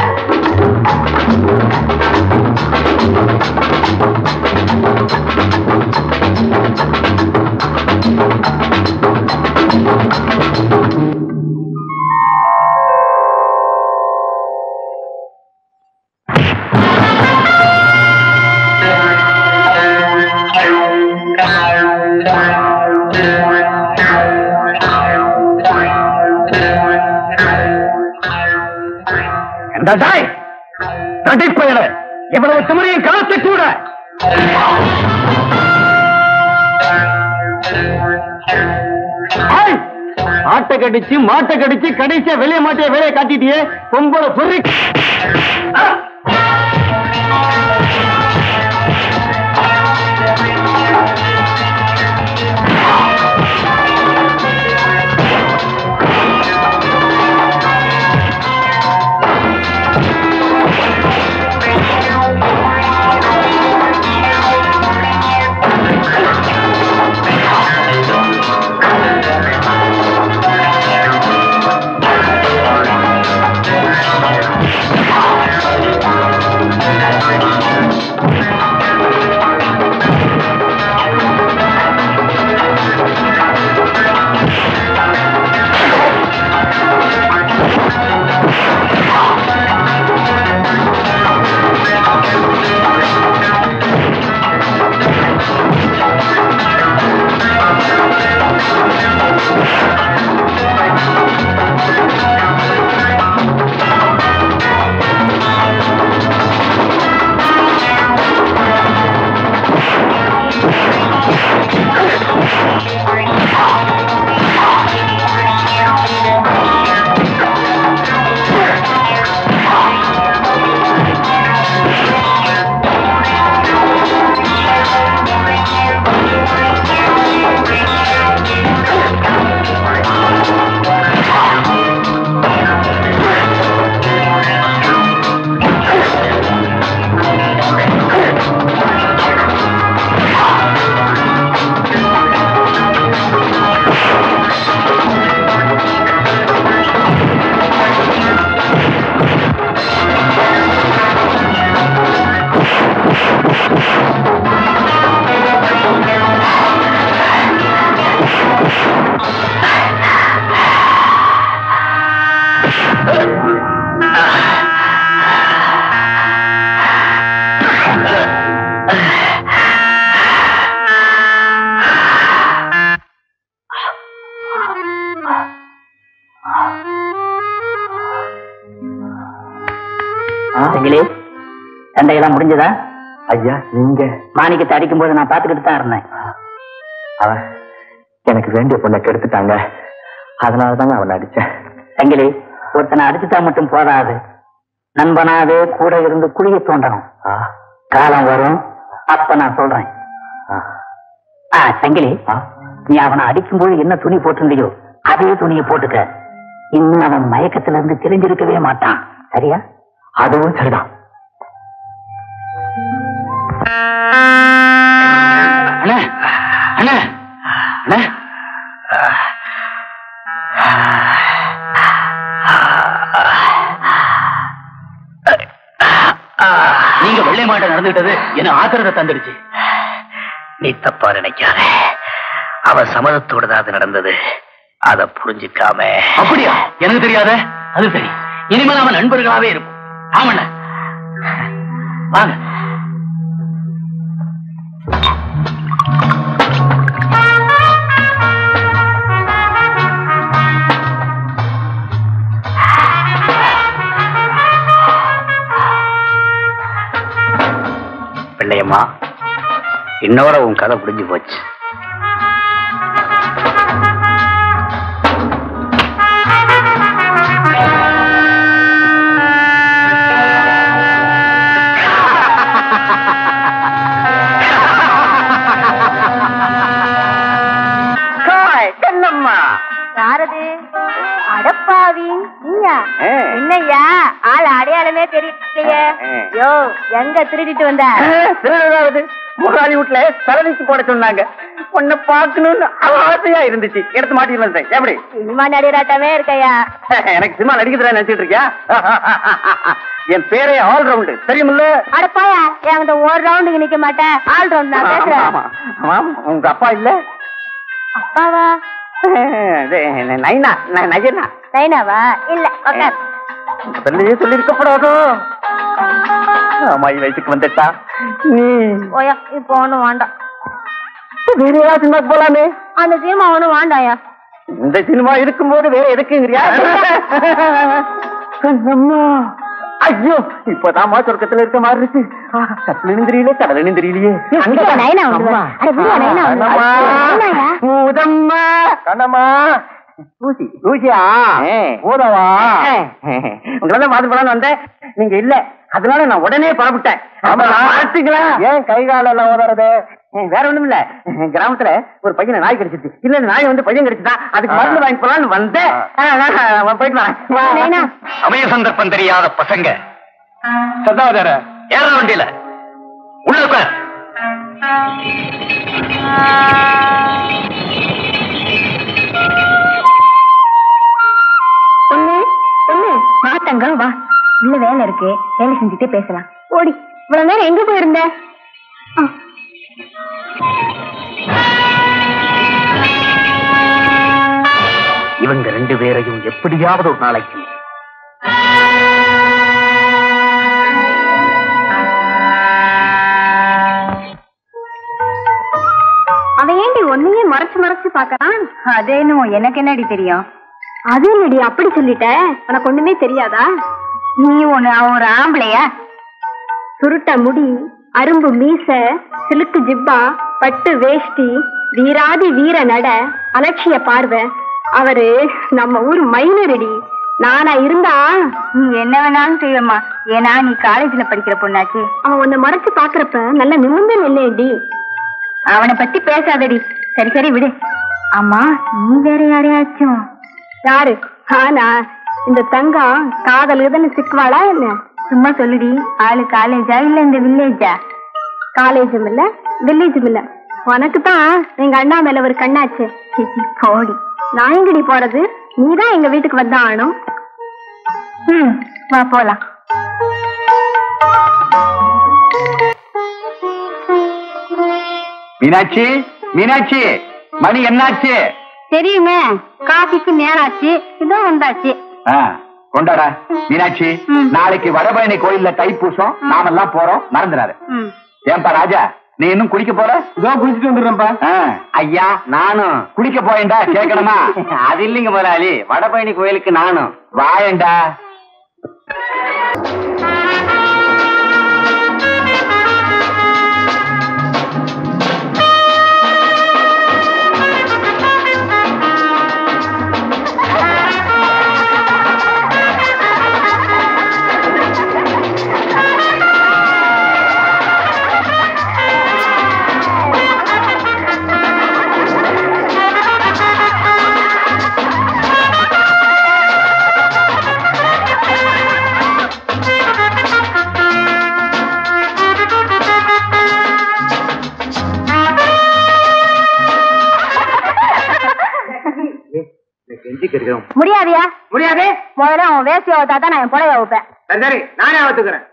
நடிப்பயல எவ்வளவு சுமரியும் காத்து கூட ஆட்டை கடிச்சு மாட்டை கடிச்சு கடைசியா வெளியே மாட்டிய வேலையை காட்டிட்டியே பொம்பளை பொறி. சண்டையெல்லாம் முடிஞ்சதா? ஐயா, நீங்க மாணிக்கத்தை அடிக்கும் போது நான் பாத்துக்கிட்டு தான் இருந்தேன். அவன் எனக்கு வேண்டிய பொண்ணை கெடுத்துட்டாங்க, அதனாலதாங்க அவனை அடிச்சேன். சங்கிலி, ஒருத்தனை அடிச்சுட்டா மட்டும் போதாது, நண்பனாவே கூட இருந்து குழிய தோண்டணும். காலம் வரும், அப்ப நான் சொல்றேன். சங்கிலி, நீ அவனை அடிக்கும்போது என்ன துணி போட்டுண்டியோ அதே துணியை போட்டுக்க. இன்னும் அவன் மயக்கத்துல இருந்து தெரிஞ்சிருக்கவே மாட்டான். சரியா? அதுவும் சரிதான். அண்ணா அண்ணா அண்ணா, நீங்க வெள்ளை மாட்ட நடந்துகிட்டது என்ன ஆத்திரத்தை தந்துடுச்சு. நீ தப்பா நினைக்காத, அவ சம்மதத்தோட தான் அது நடந்தது. அத புரிஞ்சுக்காம. அப்படியா? எனக்கு தெரியாத. அது சரி, இனிமேல் அவன் நண்பர்களாவே இருக்கும். ஆமண்ண, வாங்க. பிள்ளையம்மா, இன்னோட உன் கதை புரிஞ்சு போச்சு. யாரது? அடப்பாவி நீயா? என்னையா ஆள் அடையாளமே தெரியலையே. யோ, எங்க திருடிட்டு வந்த? முதலாளி வீட்டுல தலைவிக்கு போட சொன்னாங்க. உன்னை பார்க்கணும்னு ஆசையா இருந்துச்சு. எடுத்து மாட்டிட்டு வந்தேன். எப்படி சினிமா நடிகராட்டமே இருக்கையா? எனக்கு சினிமா நடிக்கிறதா நினைச்சிட்டு இருக்கியா? என் பேரே ஆல் ரவுண்டு தெரியுமில்ல? அட போயா, என்கிட்ட ஒரு ரவுண்டுக்கு நிக்க மாட்டேன், ஆல் ரவுண்ட் நான் பேசுறேன். உங்க அப்பா இல்ல? அப்பாவா? நைனா நயனா நைனாவா? இல்ல சொல்லியே சொல்லி இருக்கப்படாதோ. அம்மாயி வயசுக்கு வந்துட்டா நீ ஓயா, இப்போ ஒண்ணும் வேண்டாம். வேற ஏதாவது சினிமாக்கு போலாமே. அந்த சினிமா ஒண்ணும் வேண்டாயா. இந்த சினிமா இருக்கும்போது வேற எதுக்குங்கிறியா? ஐயோ, இப்பதான் சொர்க்கத்துல இருக்க மாதிரி இருக்கு. கட்டிலும் தெரியலையே, கடலும் தெரியலையே. கண்ணம்மா ஊசி ஊசியா ஊதவா? உங்களால மாதிரி போலான்னு வந்தேன், நீங்க இல்ல. அதனால நான் உடனே புறப்பட்டேன். ஏன் கை கால எல்லாம் உதறது? வேற ஒண்ணும் இல்ல, கிராமத்துல ஒரு பையனை நாய் கிடைச்சிருச்சு. இல்ல நாய் வந்து பையன் கிடைச்சுதான், அதுக்கு மருந்து வாங்கி போலான்னு வந்தேன். போயிட்டு வரேன். சமய சந்தர்ப்பம் தெரியாத பசங்க சதாதார ஏற வண்டியில உள்ள உட்கார். மாத்தங்க வா, உள்ள வேலை இருக்கு, வேலை செஞ்சுட்டே பேசலாம். ஓடி, இவ்வளவு நேரம் எங்க போயிருந்த? இவங்க ரெண்டு பேரையும் எப்படியாவது ஒரு நாளைக்கு அவன் ஏண்டி ஒன்னையே மறைச்சு மறைச்சு பாக்கறான்? அதே என்னமோ எனக்கு என்னடி தெரியும்? அது என்னடி அப்படி சொல்லிட்ட? உனக்கு ஒண்ணுமே தெரியாதா? நீ ஒண்ணு, அவன் ஒரு ஆம்பளையா? சுருட்ட முடி, அரும்பு மீச, சிலுக்கு ஜிப்பா, பட்டு வேஷ்டி, வீராதி வீர நட, அலட்சிய பார்வை. அவரு நம்ம ஊர் மைனரடி. நானா இருந்தா நீ என்ன வேணாலும் செய்யமா, ஏன்னா நீ காலேஜ்ல படிக்கிற பொண்ணாச்சு. அவன் உன்னை மறைச்சு பாக்குறப்ப நல்ல நிமிர்ந்து நில்லேடி. அவனை பத்தி பேசாதடி. சரி சரி விடு. ஆமா, நீ வேற யாரையாச்சும்? யாரு? ஆனா இந்த தங்கம் காதல் இதுன்னு சிக்குவாளா என்ன? சும்மா சொல்லுடி. ஆளு காலேஜா இல்ல இந்த வில்லேஜா? காலேஜும் இல்ல வில்லேஜும் இல்ல. உனக்கு தான் எங்க அண்ணா மேல ஒரு கண்ணாச்சு. போடி. நான் எங்கடி போறது? நீதான் எங்க வீட்டுக்கு வந்தா ஆனும். வா போலாம். மீனாட்சி, மீனாட்சி, மணி என்னாச்சு? தெரியுமே, காஃபிக்கு நேராச்சு, இதோ வந்தாச்சு. கொண்டாடா மீனாட்சி. நாளைக்கு வடபழனி கோயில்ல தைப்பூசம், நாமெல்லாம் போறோம், மறந்துடாது. ஏன்பா ராஜா, நீ இன்னும் குளிக்க போற? இதோ குளிச்சுட்டு வந்துடுறேன்ப்பா. ஐயா நானும் குளிக்க போயேன்டா. கேட்கணுமா? அது இல்லைங்க முதலாளி, வடபழனி கோயிலுக்கு நானும் வாயேண்டா. முடியாதியா? முடியாது. முதல்ல அவன் வேஸ்ட் ஆவத்தா தான் நான் என் புடவை வைப்பேன். சரி, நானே ஆத்துக்கிறேன்.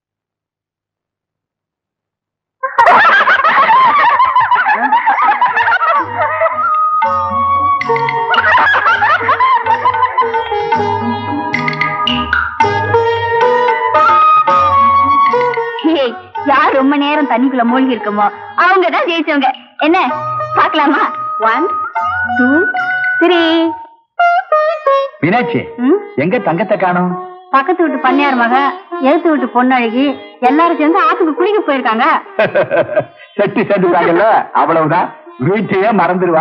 யார் ரொம்ப நேரம் தண்ணிக்குள்ள மூழ்கி இருக்குமோ அவங்கதான் ஜெயிச்சவங்க. என்ன பாக்கலாமா? 1 2 3. மீனாட்சி, எங்க தங்கத்தை காணோம்? பக்கத்து வீட்டு பண்ணையார் மக, எழுத்து வீட்டு பொண்ணழகி எல்லாரும் சேர்ந்து ஆத்துக்கு குளிக்க போயிருக்காங்க. செட்டி சேர்ந்துட்டாங்கல்ல, அவ்வளவுதான். வீட்டையே மறந்துடுவா.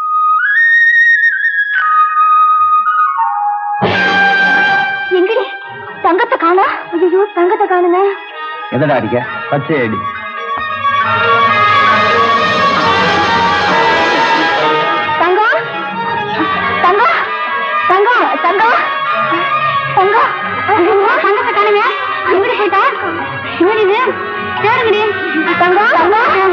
எங்கடி தங்கத்தை காணா? ஐயோ, தங்கத்தை காணுங்க. எதடா அடிக்க? பச்சை அடி. தங்கம் தங்கம் தங்கம் தங்கம் தங்கம் தங்கத்தை காணுங்க. எங்கடி போயிட்டா? எங்கடி தேடுங்கடி. தங்கம் தங்கம்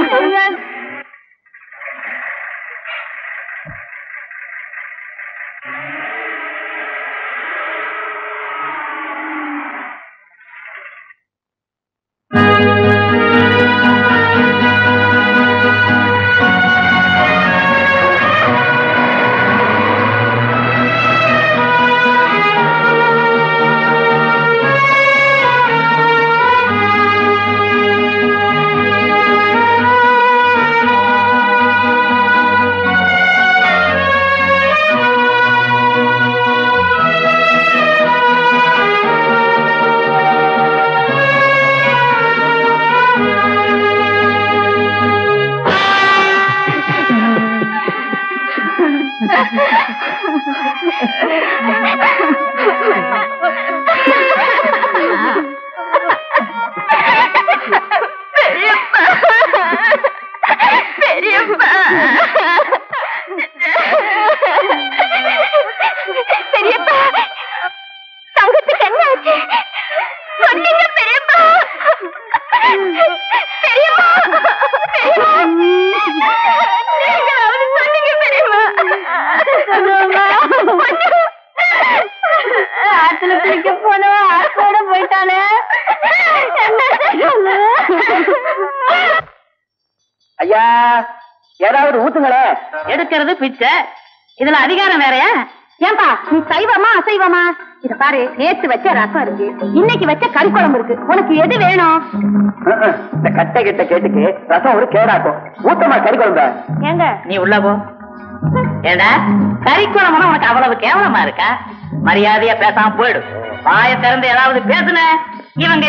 ஐயா ஏதாவது ஊத்துங்களே. எடுக்கிறது பிச்சை, இதுல அதிகாரம் வேறையா? ஏன்பா நீ சைவமா அசைவமா? இத பாரு, நேத்து வச்ச ரசம் இருக்கு, இன்னைக்கு வச்ச கறி குழம்பு இருக்கு, உனக்கு எது வேணும்? இந்த கட்டை கிட்ட கேட்டுக்கு ரசம் ஒரு கேடாக்கும். ஊத்தமா கறி குழம்பு. ஏங்க நீ உள்ள போ. ஏண்டா கறி குழம்புனா உனக்கு அவ்வளவு கேவலமா இருக்கா? மரியாதையா பேசாம போயிடு. வாய திறந்து ஏதாவது பேசுன இவங்க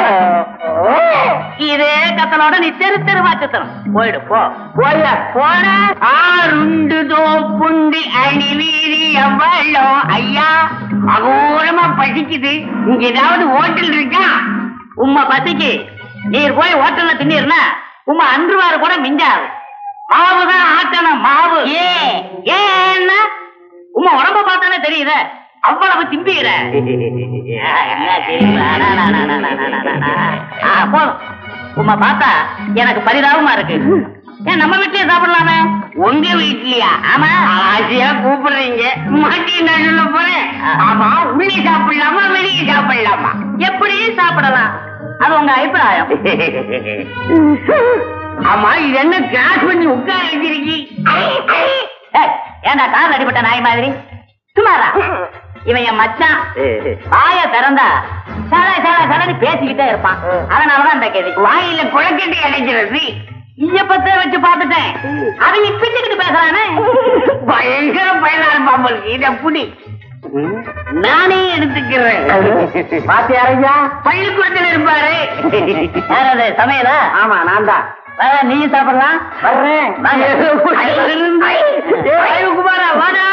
இதே கத்தலோட நீ தெரு தெருவா சுத்தணும். போயிடு போ. போயா போன ஆறுண்டு தோப்புண்டு அணி வீதி எவ்வளோ ஐயா அகோரமா பசிக்குது. இங்க ஏதாவது ஹோட்டல் இருக்கா? உம்மா பசிக்கு நீர் போய் ஹோட்டல்ல தின்னீர்னா உம்மா அன்றுவாரு கூட மிஞ்சாது. மாவுதான் ஆட்டணும் மாவு. ஏன்னா உம்மா உடம்ப பார்த்தாலே தெரியுத அவ்வளவு திம்பிக்கிற. போதும், உம்மா பார்த்தா எனக்கு பரிதாபமா இருக்கு. ஏன் நம்ம வீட்லயே சாப்பிடலாமே? உங்க வீட்லயா? ஆமா, ஆசையா கூப்பிடுறீங்க. மாட்டி நான் சொல்ல போறேன். ஆமா, உள்ளே சாப்பிடலாமா வெளியே சாப்பிடலாமா? எப்படியும் சாப்பிடலாம், அது உங்க அபிப்பிராயம். ஆமா, இது என்ன கிராஸ் பண்ணி உட்கார வச்சிருக்கீ? ஏண்டா கால் அடிபட்ட நாய் மாதிரி சுமாரா? இவன் என் மச்சான். வாய திறந்தா சல சல சலன்னு பேசிக்கிட்டே இருப்பான். அதனாலதான் இந்த கேள்வி. வாயில குழக்கட்டி அடைக்கிறது இய பத்த வச்சு பாத்துட்டேன். அவங்க பிச்சுக்கிட்டு பேசுறானே, பயங்கர பயனாளர் பாம்பளுக்கு. இத புடி, நானே எடுத்துக்கிறேன். பாத்தியாரையா பள்ளிக்கூடத்தில் இருப்பாரு. யாராவது சமையலா? ஆமா, நான் தான். நீயும் சாப்பிடலாம். வர்றேன். குமாரா வாடா.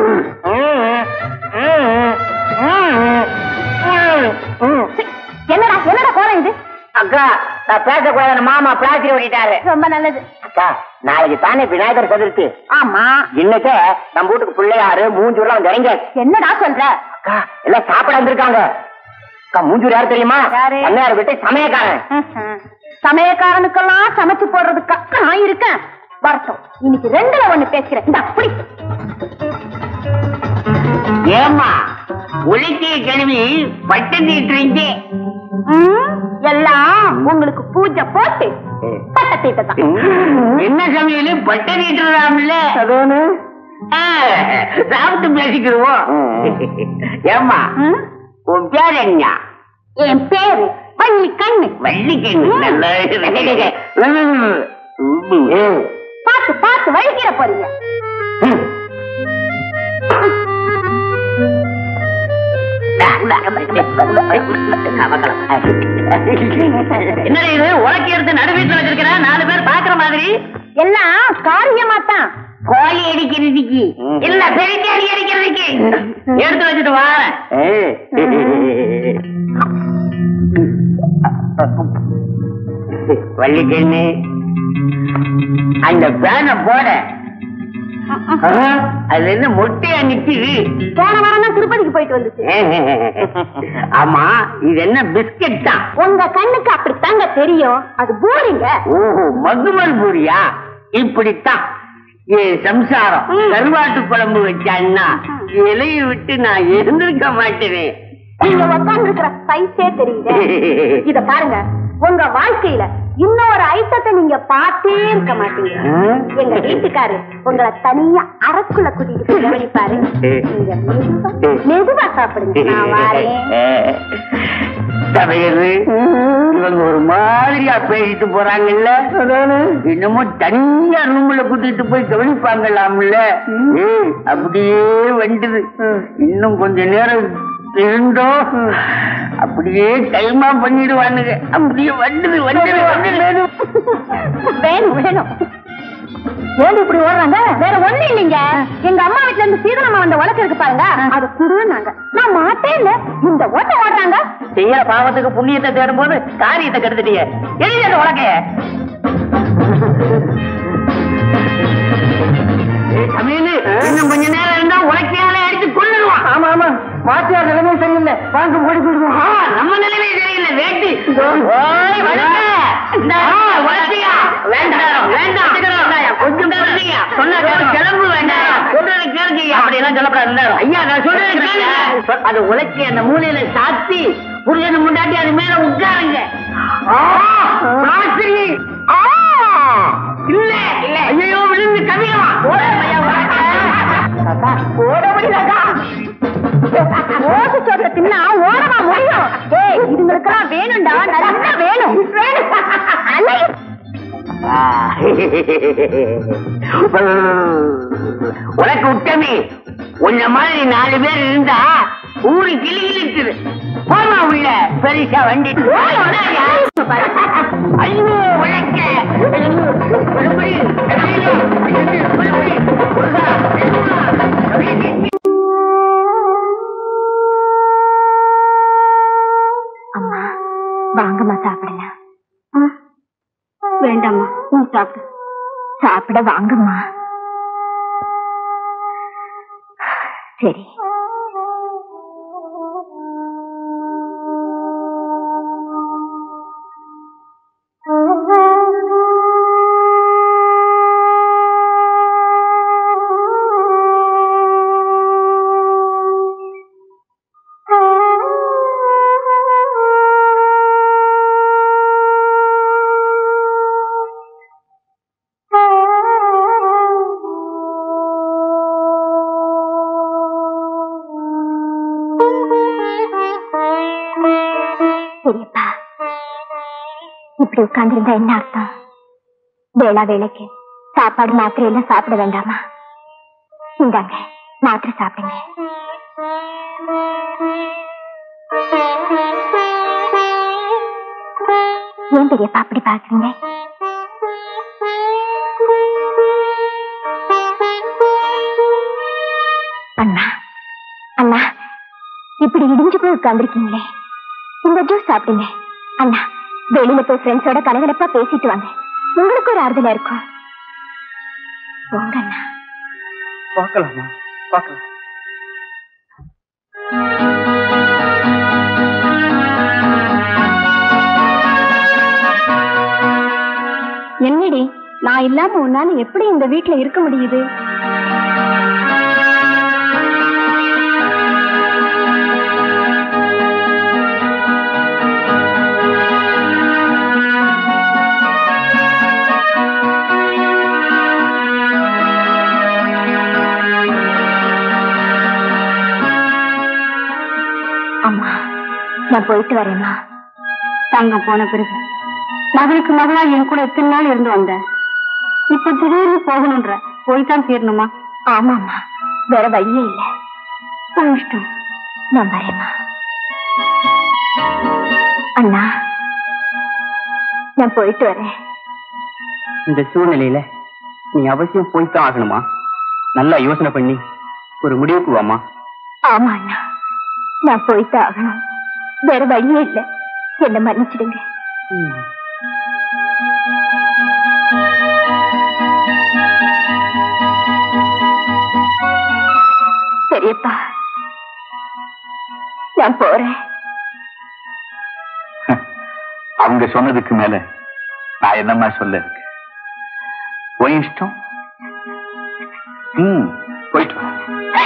என்னடா என்னடா போறேன் இது? அக்கா, நான் பேசக்கூடாது. மாமா பிளாஸ்டிக் ஓடிட்டாரு. ரொம்ப நல்லது. அக்கா, நாளைக்கு தானே விநாயகர் சதுர்த்தி. ஆமா, இன்னைக்கு நம்ம வீட்டுக்கு பிள்ளையாரு மூஞ்சூர்லாம் வந்து இறங்க. என்னடா சொல்ற? அக்கா எல்லாம் சாப்பிட வந்திருக்காங்க. அக்கா மூஞ்சூர் யாரு தெரியுமா? யாரு? அண்ணாரு விட்டு சமயக்காரன். சமயக்காரனுக்கெல்லாம் சமைச்சு போடுறதுக்கு நான் இருக்கேன். வரட்டும், இன்னைக்கு ரெண்டுல ஒண்ணு பேசுறேன். இந்த அப்படி ஏமா ஒளிக்கிய கிழமை பட்டு நீட்டுறீங்க? எல்லாம் உங்களுக்கு பூஜை போட்டு பட்டத்தீட்ட தான். என்ன சமையல் பட்டு நீட்டுறாமல? சாப்பிட்டு பேசிக்கிடுவோம். ஏமா உன் பேர் என்ன? என் பேரு வள்ளிக்கண்ணு. வள்ளிக்கண்ணு நல்ல. பார்த்து பார்த்து வழிகிற போறீங்க. என்ன இது உலக்கி எடுத்து நடுவீட்டில் வச்சிருக்கிற? 4 பேர் பாக்குற மாதிரி. எல்லாம் காரியமாத்தான். கோழி அடிக்கிறதுக்கு இல்ல, பெருச்சாடி அடிக்கிறதுக்கு எடுத்து வச்சுட்டு வாரேன். வள்ளிக்கண்ணு, அந்த பேனை போட அது என்ன மொட்டையா நிக்குது? போன வாரம் தான் திருப்பதிக்கு போயிட்டு வந்துச்சு. ஆமா, இது என்ன பிஸ்கட் தான்? உங்க கண்ணுக்கு அப்படித்தாங்க தெரியும், அது பூரிங்க. ஓஹோ, மதுமல் பூரியா? இப்படித்தான் சம்சாரம் கருவாட்டு குழம்பு வச்சான்னா இலையை விட்டு நான் எழுந்திருக்க மாட்டேனே. நீங்க உட்கார்ந்து இருக்கிற சைஸே தெரியுது. இத பாருங்க, உங்க வாழ்க்கையில இன்னொரு ஐட்டத்தை நீங்க பார்த்தே இருக்க மாட்டீங்க. எங்க வீட்டுக்காரு உங்களை தனியா அறைக்குள்ள கூட்டிட்டு போய் கவனிப்பாரு. நீங்க மெதுவா சாப்பிடுங்க. நான் வாரேன். இவங்க ஒரு மாதிரியா பேசிட்டு போறாங்கல்ல, என்னமோ தனியா ரூம்ல கூட்டிட்டு போய் கவனிப்பாங்களாம்ல. அப்படியே வண்டுது. இன்னும் கொஞ்ச நேரம் இருந்தோ அப்படியே கைமா பண்ணிடுவானுங்க. அப்படியே வண்டுது வண்டுது வண்டுது. வேணும் வேணும். ஏன் இப்படி ஓடுறாங்க? வேற ஒண்ணு இல்லைங்க, எங்க அம்மா வீட்டுல இருந்து சீதனமா வந்த உலக்க இருக்கு பாருங்க, அது குடுனாங்க. நான் மாட்டேன் இல்ல, இந்த ஓட்ட ஓடுறாங்க. செய்யற பாவத்துக்கு புண்ணியத்தை தேடும் போது காரியத்தை கெடுத்துட்டிய. எழுதி அந்த உலக்கைய. இன்னும் கொஞ்ச நேரம் இருந்தா உலக்கையால அடிச்சு கொள்ளுவான். ஆமா ஆமா, மாத்தியார் நிலைமை சரியில்லை, வாங்க ஓடி போயிடுவோம். நம்ம நிலைமை சரியில்லை. வேட்டி கொஞ்சம் கிளம்பு வேண்டாம். சொல்றது கேளுங்க. அப்படி எல்லாம் சொல்லப்படாது. ஐயா, நான் சொல்றது கேளுங்க. அது உலக்கி அந்த மூலையில சாத்தி புரியன முன்னாடி அது மேல உட்காருங்க. இல்ல இல்ல, ஐயோ விழுந்து கவியமா ஓட முடியாதா? ஓட்டு சோற்ற தின்னா ஓடவா முடியும்? இதுங்களுக்கெல்லாம் வேணும்டா, நல்லா வேணும். உனக்கு உத்தமி, உன்ன மாதிரி 4 பேர் இருந்தா ஊரு கிளி இருக்குது. போமா உள்ள பெருசா வண்டி. ஐயோ உழைக்க அம்மா, வாங்கம்மா சாப்பிடலாம். வேண்டாம்மா, நீ சாப்பிடு. சாப்பிட வாங்கம்மா. சரி. பெரியப்பா, இப்படி உட்கார்ந்திருந்தா என்ன அர்த்தம்? வேளா வேலைக்கு சாப்பாடு மாத்திரை எல்லாம் சாப்பிட வேண்டாமா? இந்தாங்க, மாத்திரை சாப்பிடுங்க. ஏன் பெரியப்பா அப்படி பாக்குறீங்க? அண்ணா அண்ணா, இப்படி இடிஞ்சு போய் உட்கார்ந்துருக்கீங்களே, இந்த ஜூஸ் சாப்பிடுங்க. அண்ணா, வெளியில போய் ஃப்ரெண்ட்ஸோட கலகலப்பா பேசிட்டு வாங்க, உங்களுக்கு ஒரு ஆறுதலா இருக்கும். போங்க அண்ணா. பார்க்கலாமா? பார்க்கலாம். என்னடி, நான் இல்லாம உன்னால எப்படி இந்த வீட்டுல இருக்க முடியுது? அம்மா, நான் போயிட்டு வரேம்மா. தங்கம் போன பிறகு மகளுக்கு மகளா என் கூட எத்தனை நாள் இருந்து வந்த, இப்ப திடீர்னு போகணும்ன்ற, போய்தான் தீரணுமா? ஆமாம்மா, வேற வழியே இல்லை. இஷ்டம். நான் வரேம்மா. அண்ணா, நான் போயிட்டு வரேன். இந்த சூழ்நிலையில நீ அவசியம் போய்தான் ஆகணுமா? நல்லா யோசனை பண்ணி ஒரு முடிவுக்கு வாமா. ஆமா அண்ணா, நான் போய்தான் ஆகணும், வேற வழியே இல்லை. என்ன மன்னிச்சிடுங்க. பெரியப்பா, நான் போறேன். அவங்க சொன்னதுக்கு மேல நான் என்னம்மா சொல்ல? உன் இஷ்டம். போயிட்டு வா.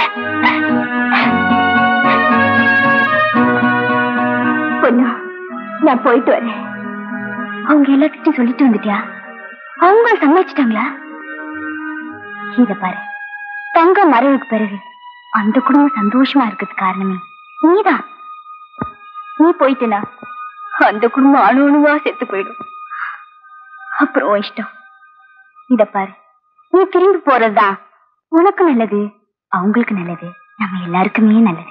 பொண்ணு, நான் போயிட்டு வரேன். அவங்க எல்லாத்துக்கும் சொல்லிட்டு வந்துட்டியா? அவங்க சமாளிச்சிட்டாங்களா? இத பாரு, தங்கம் மறைவுக்கு பிறகு அந்த குடும்பம் சந்தோஷமா இருக்கிறது காரணமே நீதான். நீ போயிட்டனா அந்த குடும்பம் அணுவா செத்து போயிடும். அப்புறம் இஷ்டம். இத பாரு, நீ திரும்பி போறதுதான் உனக்கு நல்லது, அவங்களுக்கு நல்லது, நம்ம எல்லாருக்குமே நல்லது.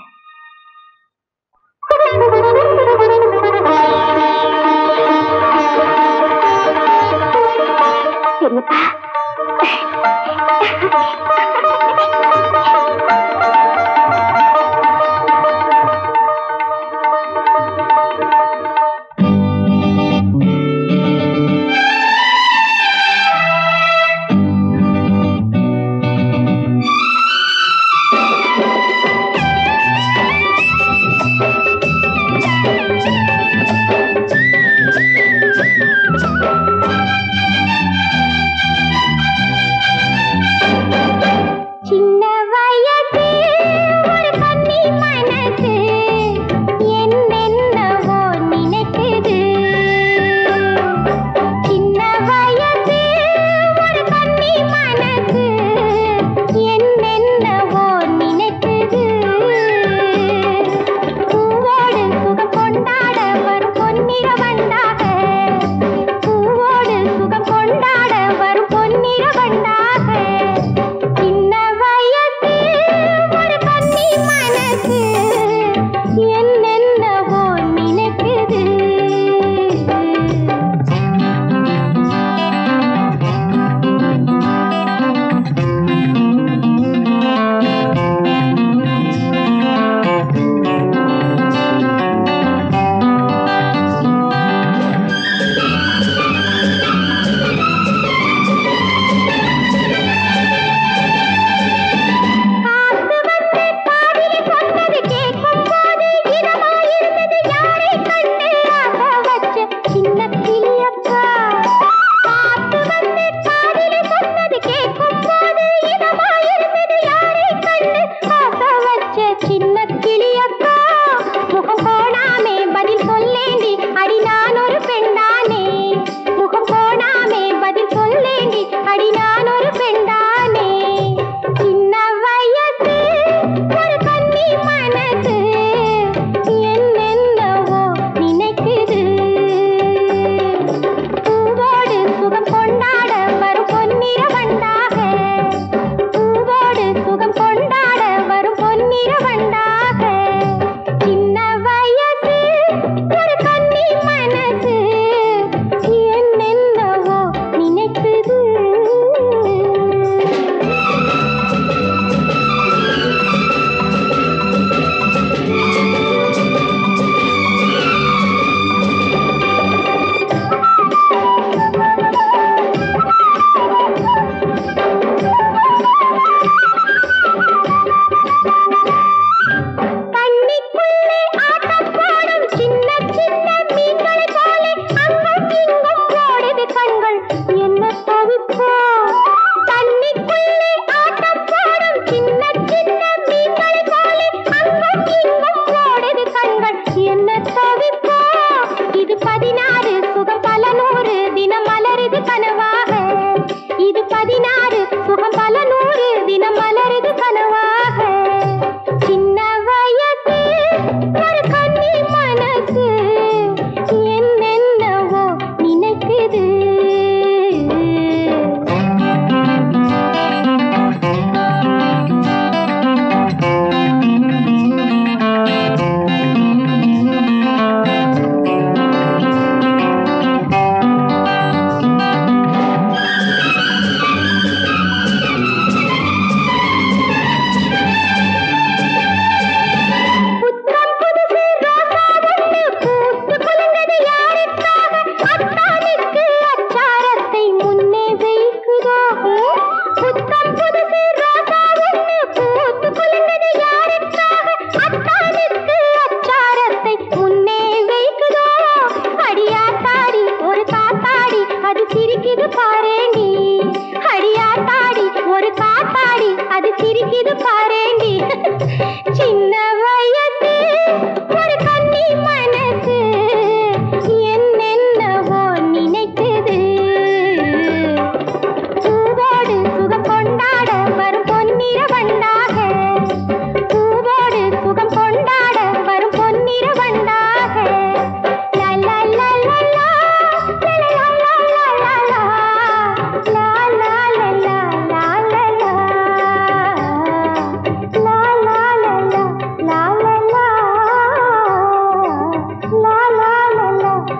பெரியப்பா,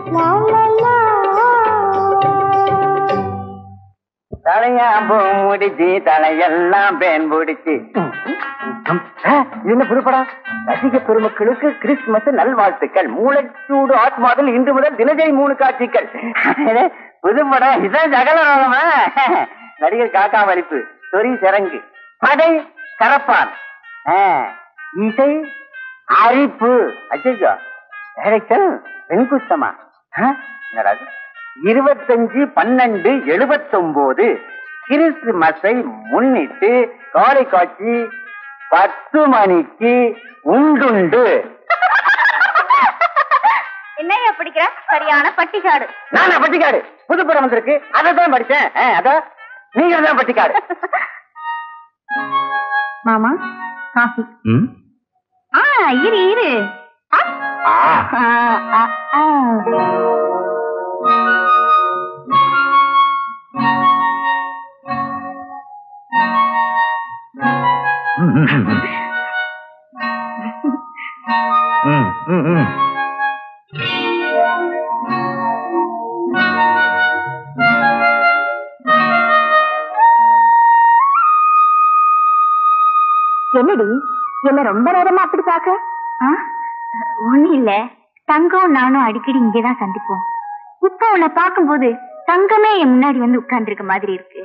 தலையாம்பூ முடிச்சு தலையெல்லாம் பேன் பிடிச்சு. என்ன புதுப்படம்? ரசிக பெருமக்களுக்கு கிறிஸ்துமஸ் நல்வாழ்த்துக்கள். மூளைச்சூடு ஆத்மாவில் இன்று முதல் தினசரி 3 காட்சிகள். புதுப்படம் இதான் ஜகலரோகமா? நடிகர் காக்கா வலிப்பு, சொறி சிறங்கு, படை கரப்பான், இசை அரிப்பு. அச்சோ, டைரக்டர் வெண்குஷ்டமா? 25/12/79 கிறிஸ்துமஸை முன்னிட்டு காலை காட்சி 10 மணிக்கு உண்டுண்டு. என்னையா படிக்கிற? சரியான பட்டிக்காடு. நானா பட்டிக்காடு? புதுப்புறம் வந்திருக்கு, அதான் படிச்சேன். அதான் நீங்க தான் பட்டிக்காடு. மாமா காஃபி. இரு இரு. என்னடி என்ன ரொம்ப நேரமா அப்படி பாக்க? ஒண்ணு இல்ல, தங்கம் நானும் அடிக்கடி இங்கேதான் சந்திப்போம். இப்ப உன்னை பார்க்கும்போது தங்கமே என் முன்னாடி வந்து உட்கார்ந்து இருக்க மாதிரி இருக்கு.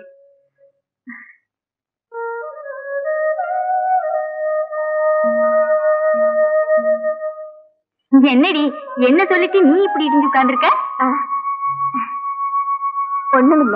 என்னடி என்ன சொல்லிட்டு நீ இப்படி இருந்து உட்கார்ந்து இருக்க? ஒண்ணுமில்ல,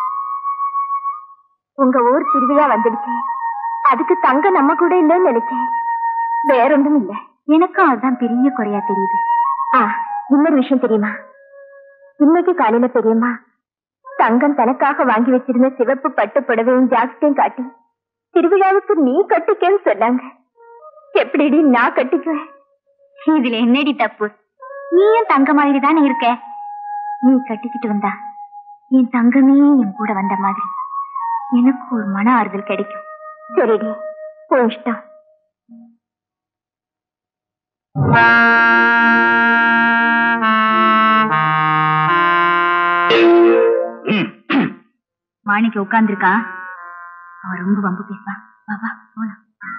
உங்க ஊர் திருவிழா வந்துடுச்சு, அதுக்கு தங்க நம்ம கூட இல்லைன்னு நினைச்சேன். வேற ஒன்றும் இல்ல, எனக்கும் அதுதான் பெரிய குறையா தெரியுது. இன்னொரு விஷயம் தெரியுமா? இன்னைக்கு காலையில பெரியம்மா தங்கம் தனக்காக வாங்கி வச்சிருந்த சிவப்பு பட்டு புடவையும் ஜாக்கெட்டையும் காட்டி திருவிழாவுக்கு நீ கட்டிக்கன்னு சொன்னாங்க. எப்படிடி நான் கட்டிக்குவேன்? இதுல என்னடி தப்பு? நீயும் தங்க மாதிரி தானே இருக்க. நீ கட்டிக்கிட்டு வந்தா என் தங்கமே என் கூட வந்த மாதிரி எனக்கு ஒரு மன ஆறுதல் கிடைக்கும். சரிடி, உன் இஷ்டம். மாணிக்க உட்கார்ந்துருக்கா, அவன் ரொம்ப வம்பு பேசுவான். பாபா போலாம்.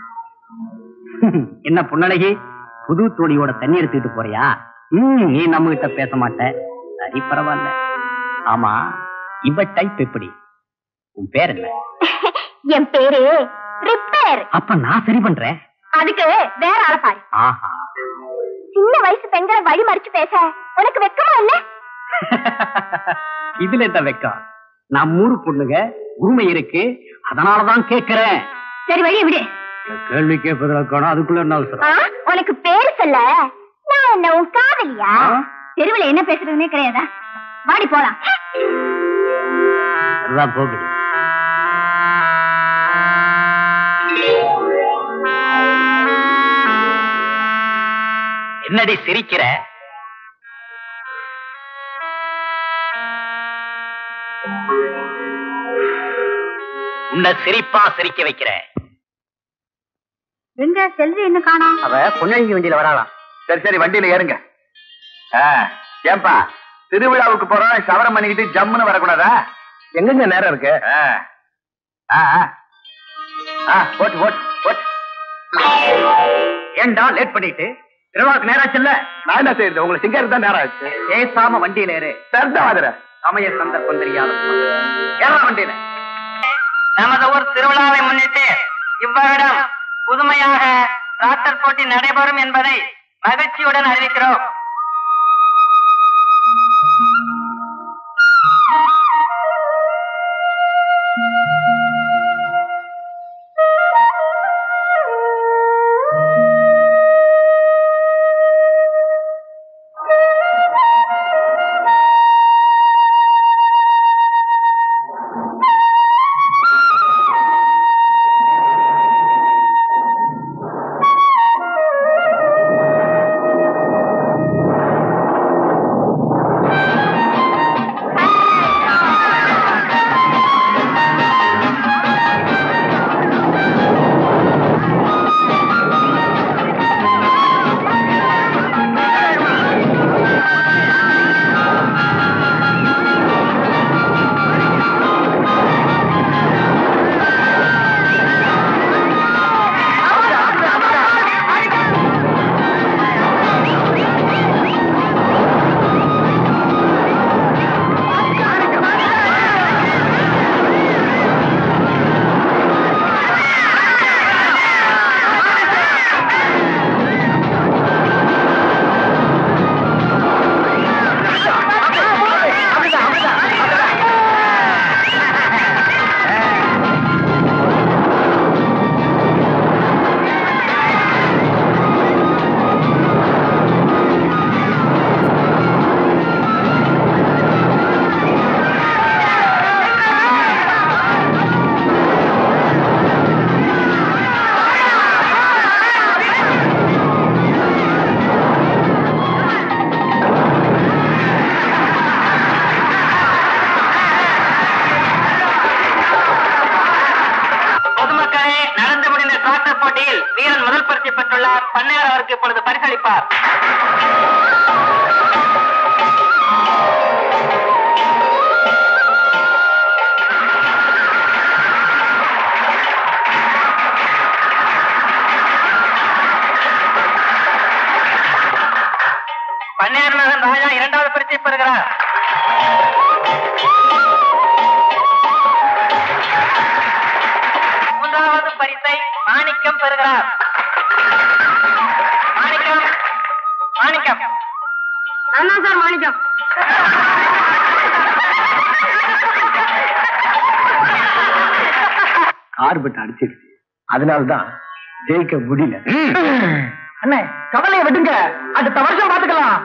என்ன பொண்ணழகி, புது தோழியோட தண்ணி எடுத்துட்டு போறியா? நீ நம்ம கிட்ட பேச மாட்ட, சரி பரவாயில்ல. ஆமா, இவ டைப் எப்படி? உன் பேர் என்ன? என் பேரு ரிப்பேர். அப்ப நான் சரி பண்றேன். அதுக்கு வேற ஆள பாரு. ஆஹா, சின்ன வயசு பெண்களை வழி மறிச்சு பேச உனக்கு வெக்கமா இல்ல? இதுல என்ன வெக்கம்? நான் ஊரு பொண்ணுங்க, உரிமை இருக்கு, அதனாலதான் கேக்குறேன். சரி வழிய விடு. கேள்வி கேட்பதற்கான அதுக்குள்ள என்ன அவசரம்? உனக்கு பேரு சொல்ல நான் என்ன உன் காதலியா? தெருவில் என்ன பேசுறதுன்னே கிடையாதா? வாடி போலாம். போகுது. என்னடி சிரிக்கிற? உன்னை சிரிப்பா சிரிக்க வைக்கிற. எங்க செல்வி என்ன காணோம்? அவ பொன்னழகி வண்டியில வராளாம். சரி சரி, வண்டியில ஏறுங்க. ஏன்பா, திருவிழாவுக்கு போறோம், சவரம் பண்ணிக்கிட்டு ஜம்முன்னு வரக்கூடாதா? எங்க நேரம் இருக்கு? போட்டு போட்டு போட்டு. ஏண்டா லேட் பண்ணிட்டு? திருவிழாவுக்கு நேரம் ஆச்சுல்ல. நான் என்ன செய்யுது? உங்களுக்கு சிங்கருக்கு தான் நேரம் ஆச்சு. பேசாம வண்டியில ஏறு. சரிதான், சமய சந்தர்ப்பம் தெரியாத ஏறா வண்டியில. நமது ஊர் திருவிழாவை முன்னிட்டு இவ்வருடம் புதுமையாக டிராக்டர் போட்டி நடைபெறும் என்பதை மகிழ்ச்சியுடன் அறிவிக்கிறோம். பெற்றுள்ளார். பண்ணையார் அவருக்கு இப்பொழுது பரிசளிப்பார். பண்ணையார் மகன் ராஜா இரண்டாவது பரிசை பெறுகிறார். மூன்றாவது பரிசை மாணிக்கம் பெறுகிறார். மாணிக்கம் மாணிக்கம் ஆமா சார் மாணிக்கம். கார்பெட் அடிச்சிருச்சு, அதனால்தான் ஜெயிக்க முடியல. அண்ணே கவலையை விடுங்க, அடுத்த வருஷம் பாத்துக்கலாம்.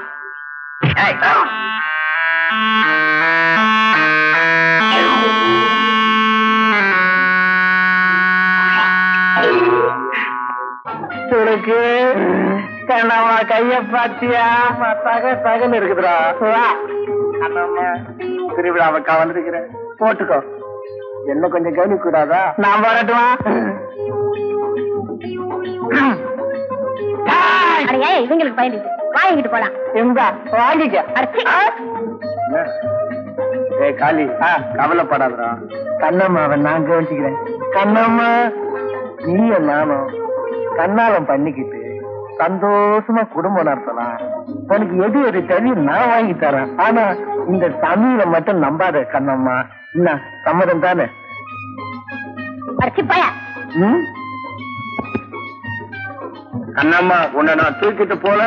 உனக்கு கண்ணம்மா கைய பாத்தியா? தகன்னு இருக்குதுடா. கண்ணம்மா திருவிழாவுக்கா வந்திருக்கிறேன், போட்டுக்கோ. என்ன கொஞ்சம் கவனிக்க கூடாதா? நான் வரட்டுமா? இவங்களுக்கு பயந்துச்சு வாங்கிட்டு போலாம். வாங்கிக்க. காளி கவலைப்படாதா, கண்ணம்மாவை நான் கவனிச்சுக்கிறேன். கண்ணம்மா நீயும் நானும் கண்ணாலம் பண்ணிக்கிட்டு சந்தோஷமா குடும்பம் நடத்தலாம். உனக்கு எது எது தெரியும் நான் வாங்கி தரேன். ஆனா இந்த தமிழ மட்டும் நம்பாத கண்ணம்மா. என்ன சம்மதம் தானே? கண்ணம்மா உன்னை நான் தூக்கிட்டு போல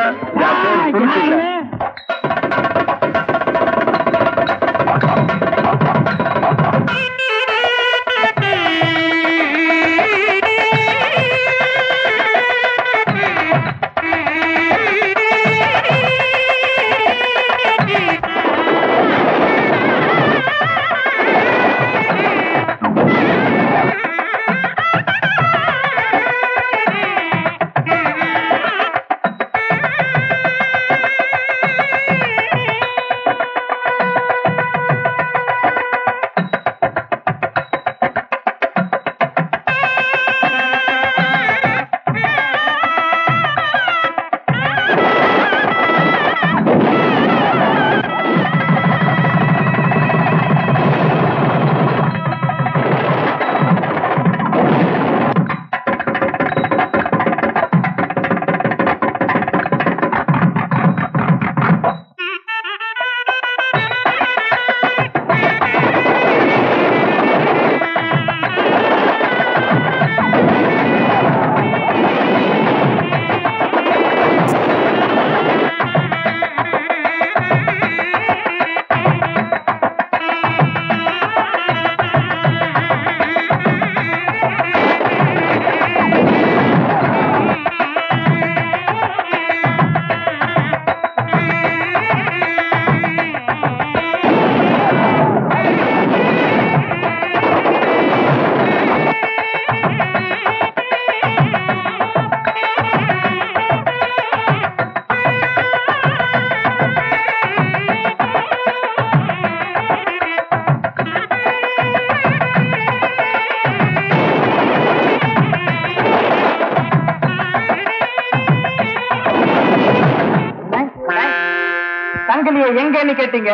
எங்கன்னு கேட்டீங்க.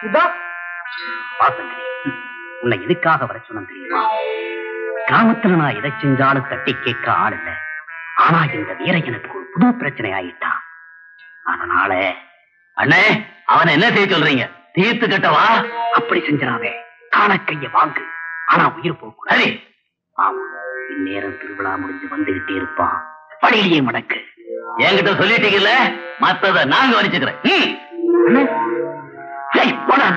உன்னை எதுக்காக வர சொன்ன தெரியுமா? கிராமத்துல நான் எதை செஞ்சாலும் தட்டி கேட்க ஆள் இல்ல. ஆனா இந்த வீர எனக்கு ஒரு புது பிரச்சனை ஆயிட்டா. அதனால அண்ணே அவனை என்ன செய்ய சொல்றீங்க? தீர்த்து கட்டவா? அப்படி செஞ்சாவே காணக்கைய வாங்கு, ஆனா உயிர் போக்கூடாது. ஆமா, இந்நேரம் திருவிழா முடிஞ்சு வந்துகிட்டே இருப்பான். படையிலேயே மடக்கு. என்கிட்ட சொல்லிட்டீங்கல்ல, மத்தத நாங்க வலிச்சுக்கிறேன். போடா.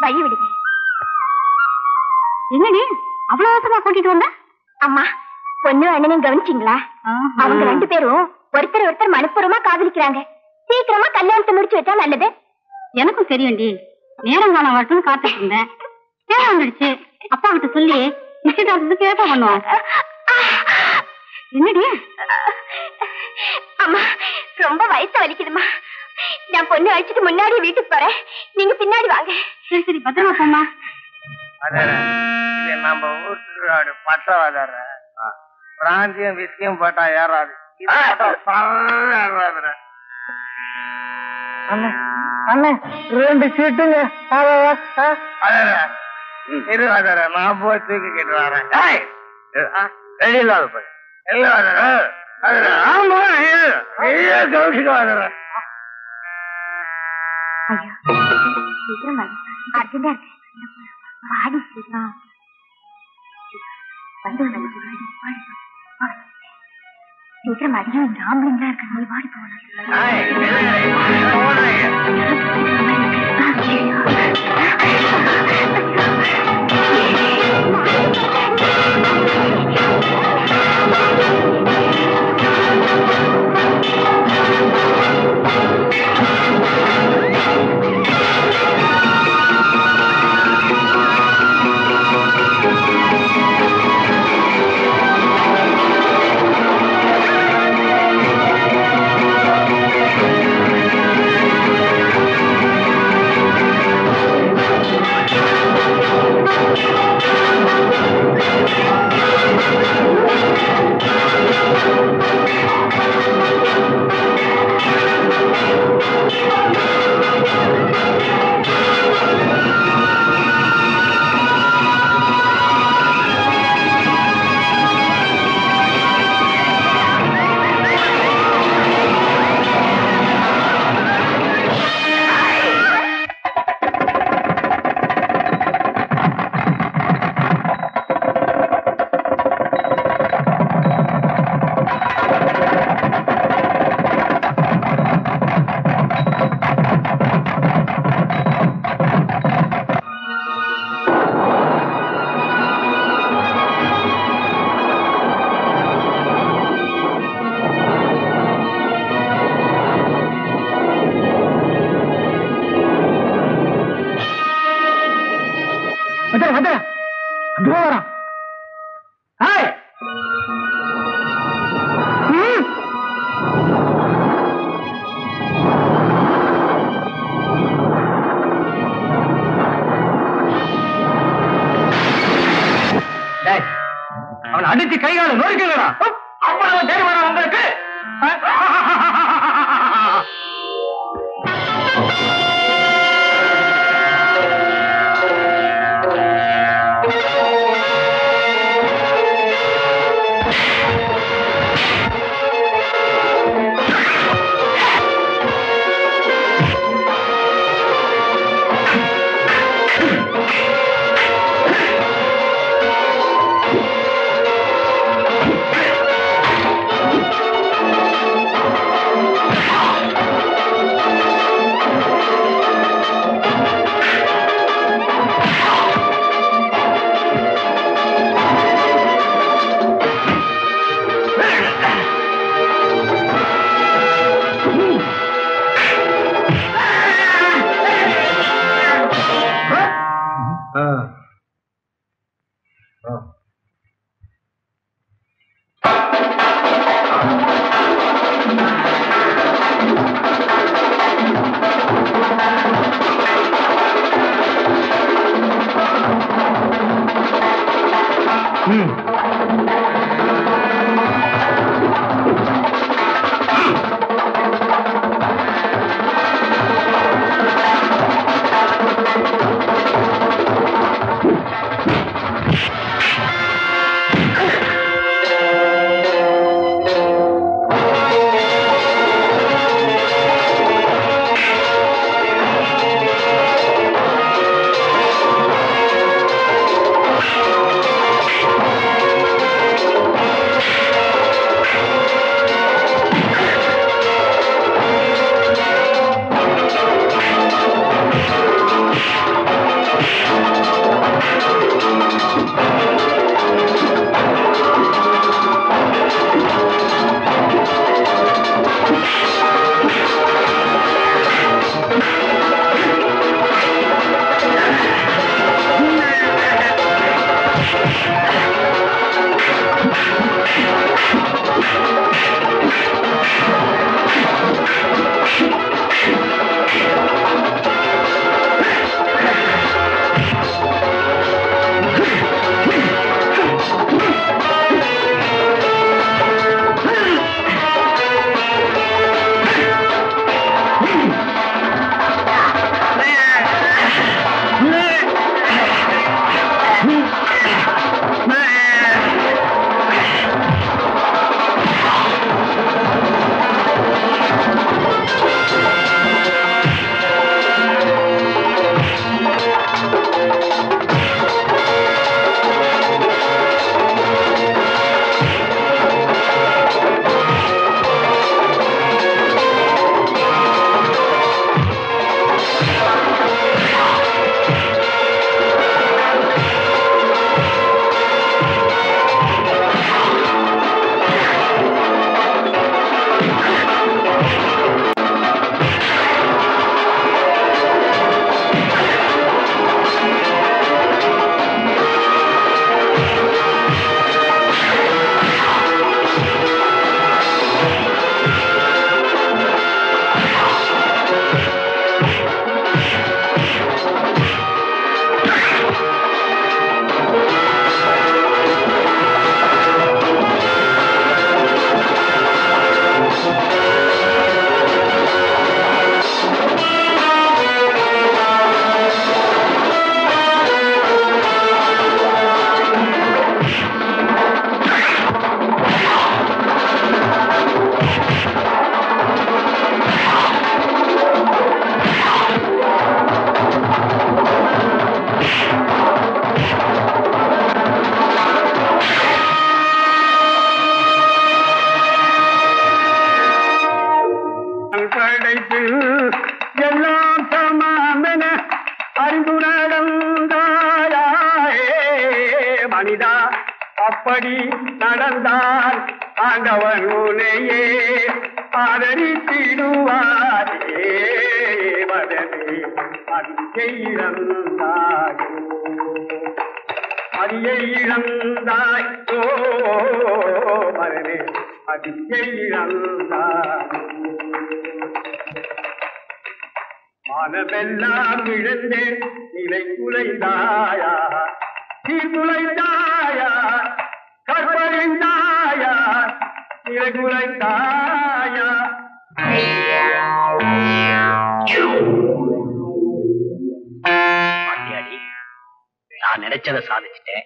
வழி விடுங்க. என்னடி அவ்வளவு அவசரமா கூட்டிட்டு வந்த? அம்மா, பொண்ணு அண்ணனையும் கவனிச்சிங்களா? அவங்க 2 பேரும் ஒருத்தர் மனப்பூர்வமா காதலிக்கிறாங்க. சீக்கிரமா கல்யாணத்தை முடிச்சு வச்சா நல்லது. எனக்கும் தெரியும்டி, நேரம் காலம் வரட்டும் காத்துட்டு இருந்தேன். நேரம் வந்துடுச்சு. அப்பா கிட்ட சொல்லி நிச்சயதார்த்தத்துக்கு ஏற்பாடு பண்ணுவாங்க. என்னடி? அம்மா, ரொம்ப வயசு வலிக்குதுமா. நான் பொண்ணு அழைச்சிட்டு முன்னாடி வீட்டுக்கு போறேன், நீங்க பின்னாடி வாங்க. சரி சரி, பத்திரமா போமா. இது நம்ம ஊர் பட்டவாதார பிராந்தியம் விஷயம் போட்டா ஏறாது. அண்ணே 2 சீட்டுங்க. இருவாதார நான் போய் தூக்கிட்டு வரேன். இல்லாத போய் ஆமா கௌசிக்கு வாதார. ஐயோ, சீக்கிரம் அர்ஜென்டா இருக்கு. பாடி சீக்கிரம் சீக்கிரம் அதிகம் ஆம்பளைங்களா இருக்க நீ பாடி அவன் அடிச்சு கைகால நோய்க்குங்களா? அவ்வளவு தெரியுமா உங்களுக்கு? அறிந்து நடந்தாயே மனிதா அப்படி நடந்தால் ஆண்டவன் உன்னையே ஆதரித்திடுவாரே மகனே அடியை இழந்தாயோ மகனே அடியை இழந்தாய் மானமெல்லாம் இழந்தே நிலை குலைந்தாயா சீர்குலைந்தாயா கற்பழிந்தாயா நிலை குலைந்தாயா பாட்டியாடி நான் நினைச்சதை சாதிச்சிட்டேன்.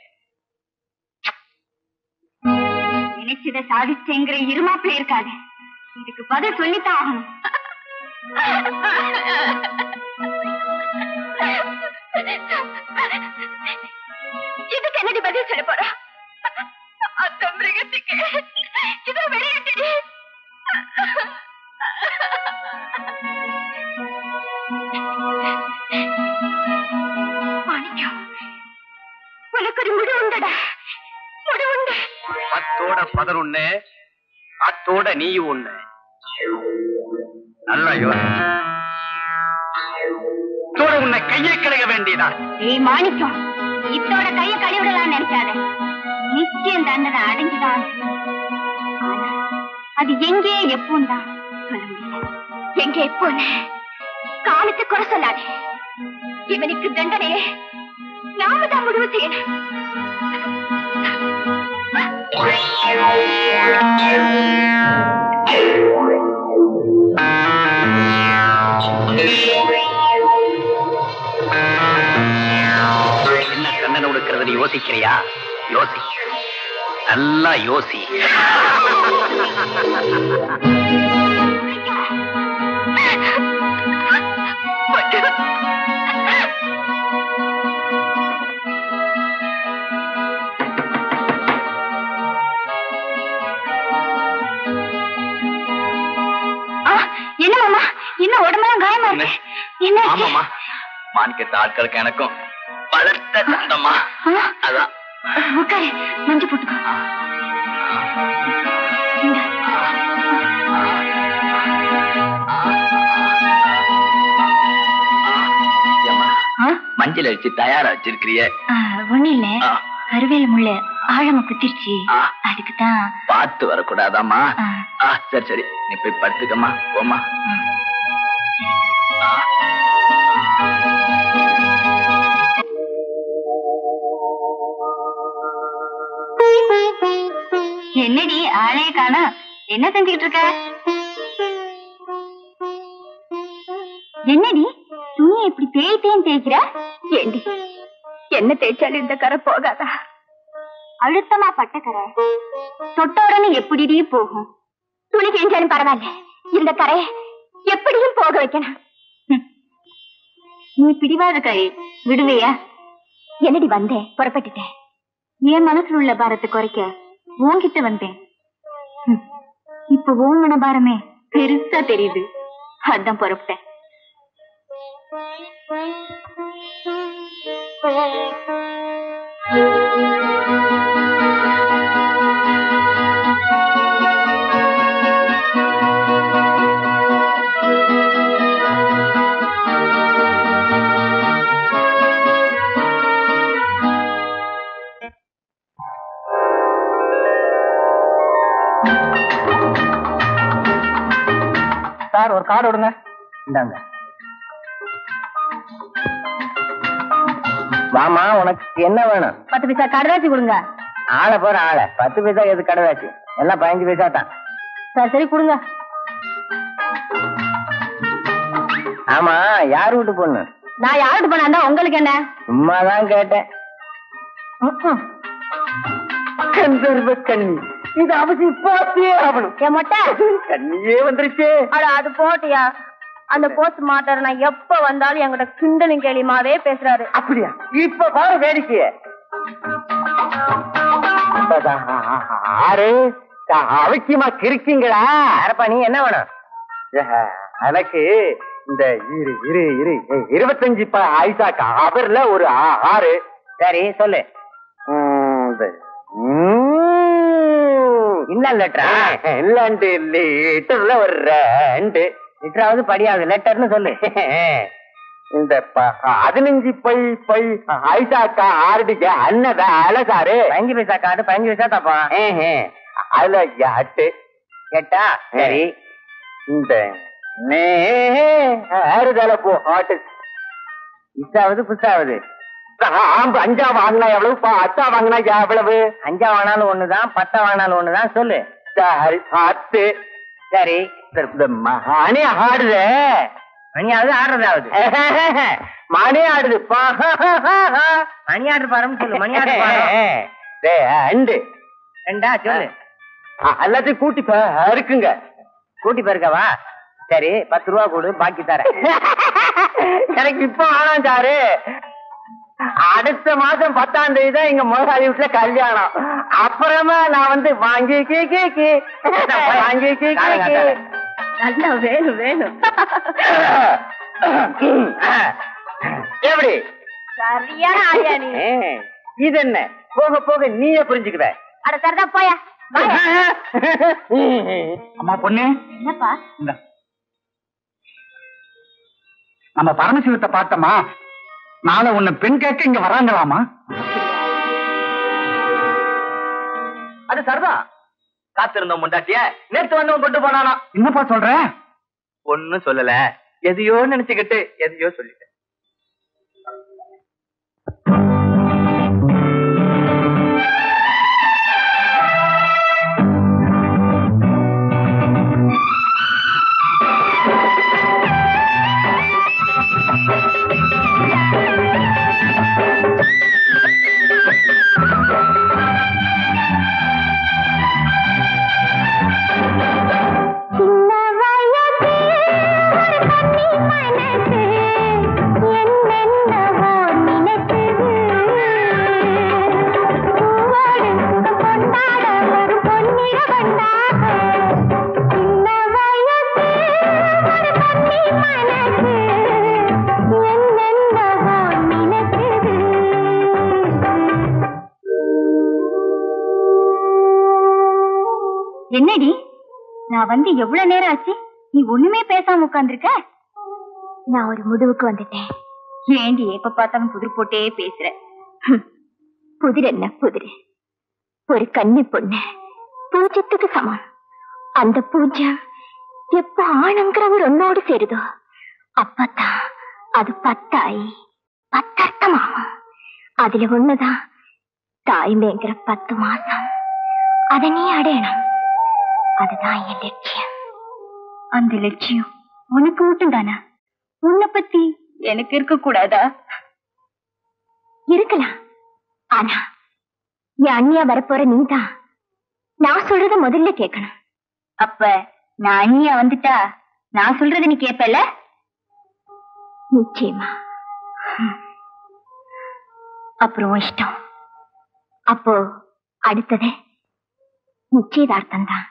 நினைச்சதை சாதிச்சேங்கிற இருமாப்பில இருக்காது. இதுக்கு பதில் சொல்லித்தான் ஆகணும். இதுக்கு என்னடி பதில் சொல்ல போற? அந்த மிருகத்துக்கு இதை வெளியிட்டு உனக்கு ஒரு முடி உண்டடா, முடி உண்டு. பத்தோட 11 அத்தோட நீ ஒண்ணு. நல்லா யோசித்தோட உன்னை கையை கழுக வேண்டியதான். ஏய் மாணிக்கம், இத்தோட கையை கழுவிடலாம் நினைக்காத. நிச்சயம் தண்டனை அடைஞ்சுதான். ஆனா அது எங்கே எப்போன்னு தான் சொல்ல முடியல. எங்க எப்போன்னு காலத்தை குறை சொல்லாது. இவனுக்கு தண்டனையே நாம தான் முடிவு செய்யணும். என்ன தண்டனை கொடுக்கிறது யோசிக்கிறியா? யோசி, நல்லா யோசி. என்ன மாமா, இன்னும் உடம்பெல்லாம் காயமா இருக்கு. என்ன? ஆமாமா, மாணிக்கத்த ஆட்களுக்கு எனக்கும் வளர்த்த சண்டமா. அதான் உட்காரு, மஞ்சள் போட்டுக்கோ. மஞ்சள் அடிச்சு தயாரா வச்சிருக்கிறிய? ஒண்ணு இல்ல, கருவேல முள்ள ஆழமா குத்திருச்சு, அதுக்குதான். பார்த்து வரக்கூடாதாமா? சரி சரி, நீ போய் படுத்துக்கம்மா, போமா. என்னடி ஆளைய காணா? என்ன செஞ்சுக்கிட்டு இருக்க? என்னடி துணியை இப்படி தேய்த்தேன்னு தேய்க்கிற? ஏண்டி என்ன தேய்ச்சாலும் இந்த கரை போகாதா? அழுத்தமா பட்ட கரை தொட்ட உடனே எப்படி போகும்? துணி தேய்ச்சாலும் பரவாயில்ல, இந்த கரையை எப்படியும் போக வைக்கணும். நீ பிடிவாத கை விடுவையா? என்னடி வந்தேன், புறப்பட்டுட்டேன். என் மனசுல உள்ள பாரத்தை குறைக்க உன்கிட்ட வந்தேன். இப்ப உன் மன பாரமே பெருசா தெரியுது, அதான் புறப்பட்டேன். சார், ஒரு கார்டு விடுங்க. இந்தாங்க. வாமா, உனக்கு என்ன வேணும்? 10 பைசா கடதாச்சி கொடுங்க. ஆளை போற ஆளை 10 பைசா எது கடதாச்சு? எல்லாம் 15 பைசா தான். சரி சரி கொடுங்க. ஆமா, யார் வீட்டு பொண்ணு? நான் யார்கிட்ட போனா உங்களுக்கு என்ன? சும்மாதான் கேட்டேன். கண்ணி, இது அவசியம் போட்டே ஆகணும். என் மொட்டை கண்ணியே வந்துருச்சு. அது போட்டியா? அந்த போஸ்ட் மாட்டர் நான் எப்ப வந்தாலும் என்கிட்ட கிண்டலும் கேலியுமாவே பேசுறாரு. அப்படியா? இப்ப பாரு வேடிக்கைய. ஆறு அவசியமா கிருக்கீங்களா? அரப்பா, நீ என்ன வேணும்? எனக்கு இந்த 25 ஆயிஷாக்கா அவர்ல ஒரு 6. சரி சொல்லு. இன்னும் லெட்டரா? இல்லாண்டு லிட்டர்ல ஒரு 2 லிட்டராவது படியாவது லெட்டர்னு சொல்லு. இந்த 15 பை ஆயிஷாக்கா 6 அண்ணதா அழகாரு 5 பைசா காட்டு 5 பைசா தப்பா. அதுல 8 கேட்டா சரி. இந்த ஆறுதல போ ஆட்டு இசாவது புதுசாவது 5 வாங்கினா எவ்வளவு 10 வாங்கினா எவ்வளவு? 5 வாங்கினாலும் ஒண்ணுதான் 10 வாங்கினாலும் ஒண்ணுதான் சொல்லு. 10. சரி இந்த மணி ஆடுது. மணியாவது ஆடுறதாவது? மணி ஆடுது மணி ஆடு பாருன்னு சொல்லு. மணி ஆடு பாரு. 2 ரெண்டா சொல்லு. எல்லாத்தையும் கூட்டி இருக்குங்க. கூட்டி பெருக்கவா? சரி 10 ரூபா கொடு பாக்கி தரேன். எனக்கு இப்ப வேணாம் சாரு. அடுத்த மாசம் 10ஆம் தேதி தான் எங்க முதலாளி வீட்டுல கல்யாணம். அப்புறமா நான் வந்து வாங்கி நல்லா வேணும் வேணும். எப்படி சரியான ஆளியா நீ. இது என்ன போக போக நீயே புரிஞ்சுக்குவ. அட சரிதான் போயா. அம்மா பொண்ணு, என்னப்பா? நம்ம பரமசிவத்தை பார்த்தோமா, நாளை உன்னை பெண் கேட்க இங்க வராங்களாமா? அது சரிதான். காத்திருந்தோம் முண்டாட்டிய நேற்று வந்தவன் கொண்டு போனானா? என்னப்பா சொல்ற? ஒன்னும் சொல்லல, எதையோ நினைச்சுக்கிட்டு எதையோ சொல்லிட்டேன். என்னடி நான் வந்து எவ்வளவு நேரம் ஆச்சு, நீ ஒண்ணுமே பேசாம உட்கார்ந்துருக்க? நான் ஒரு முடிவுக்கு வந்துட்டேன். ஏண்டி எப்ப பார்த்தாலும் புதிர் போட்டே பேசுற? புதிர் என்ன புதிர்? ஒரு கன்னி பொண்ணு பூஜ்யத்துக்கு சமம். அந்த பூஜ்யம் எப்ப ஆணுங்கிற ஒரு ஒன்னோடு சேருதோ அப்பதான் அது 10 ஆகி 10 அர்த்தமாகும். அதுல ஒண்ணுதான் தாய்மைங்கிற 10 மாசம். அதை நீ அடையணும். அதுதான் என் லட்சியம். அந்த லட்சியம் உனக்கு மட்டும் தானா? உன்னை பத்தி எனக்கு இருக்க கூடாதா? இருக்கலாம். ஆனா என் அண்ணியா வரப்போற நீதான் நான் சொல்றத முதல்ல கேட்கணும். அப்ப நான் அண்ணியா வந்துட்டா நான் சொல்றத நீ கேட்பல? நிச்சயமா. அப்புறம் இஷ்டம். அப்போ அடுத்தது நிச்சயதார்த்தம் தான்.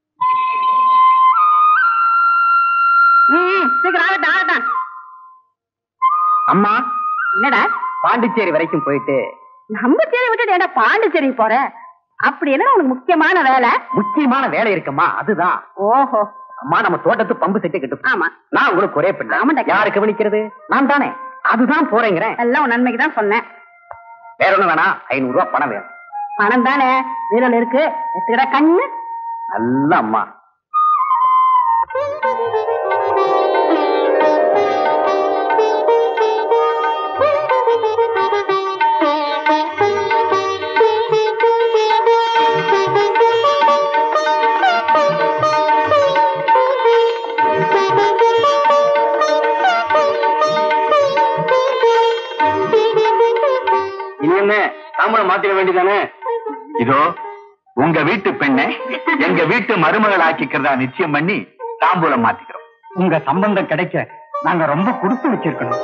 அம்மா என்னடா பாண்டிச்சேரி வரைக்கும் போயிட்டு நம்ம சேரி விட்டு ஏடா பாண்டிச்சேரி போற? அப்படி என்ன உனக்கு முக்கியமான வேலை? முக்கியமான வேலை இருக்குமா? அதுதான். ஓஹோ. அம்மா நம்ம தோட்டத்து பம்பு செட்டு கிட்ட. ஆமா. நான் உங்களுக்கு ஒரே பிள்ளை. ஆமாண்டா. யாரு கவனிக்கிறது? நான் தானே. அதுதான் போறேங்கிறேன். எல்லாம் உன் நன்மைக்கு தான் சொன்னேன். வேற ஒண்ணு வேணா, 500 ரூபாய் பணம் வேணும். பணம் தானே வீரல் இருக்கு, எடுத்துக்கிட கண்ணு. நல்ல அம்மா. தாம்பூலம் மாத்திர வேண்டியதானே? இதோ உங்க வீட்டு பெண்ணை எங்க வீட்டு மருமகள் ஆக்கிக்கிறதா நிச்சயம் பண்ணி தாம்பூலம் மாத்திக்கிறோம். உங்க சம்பந்தம் கிடைக்க நாங்க ரொம்ப கொடுத்து வச்சிருக்கணும்.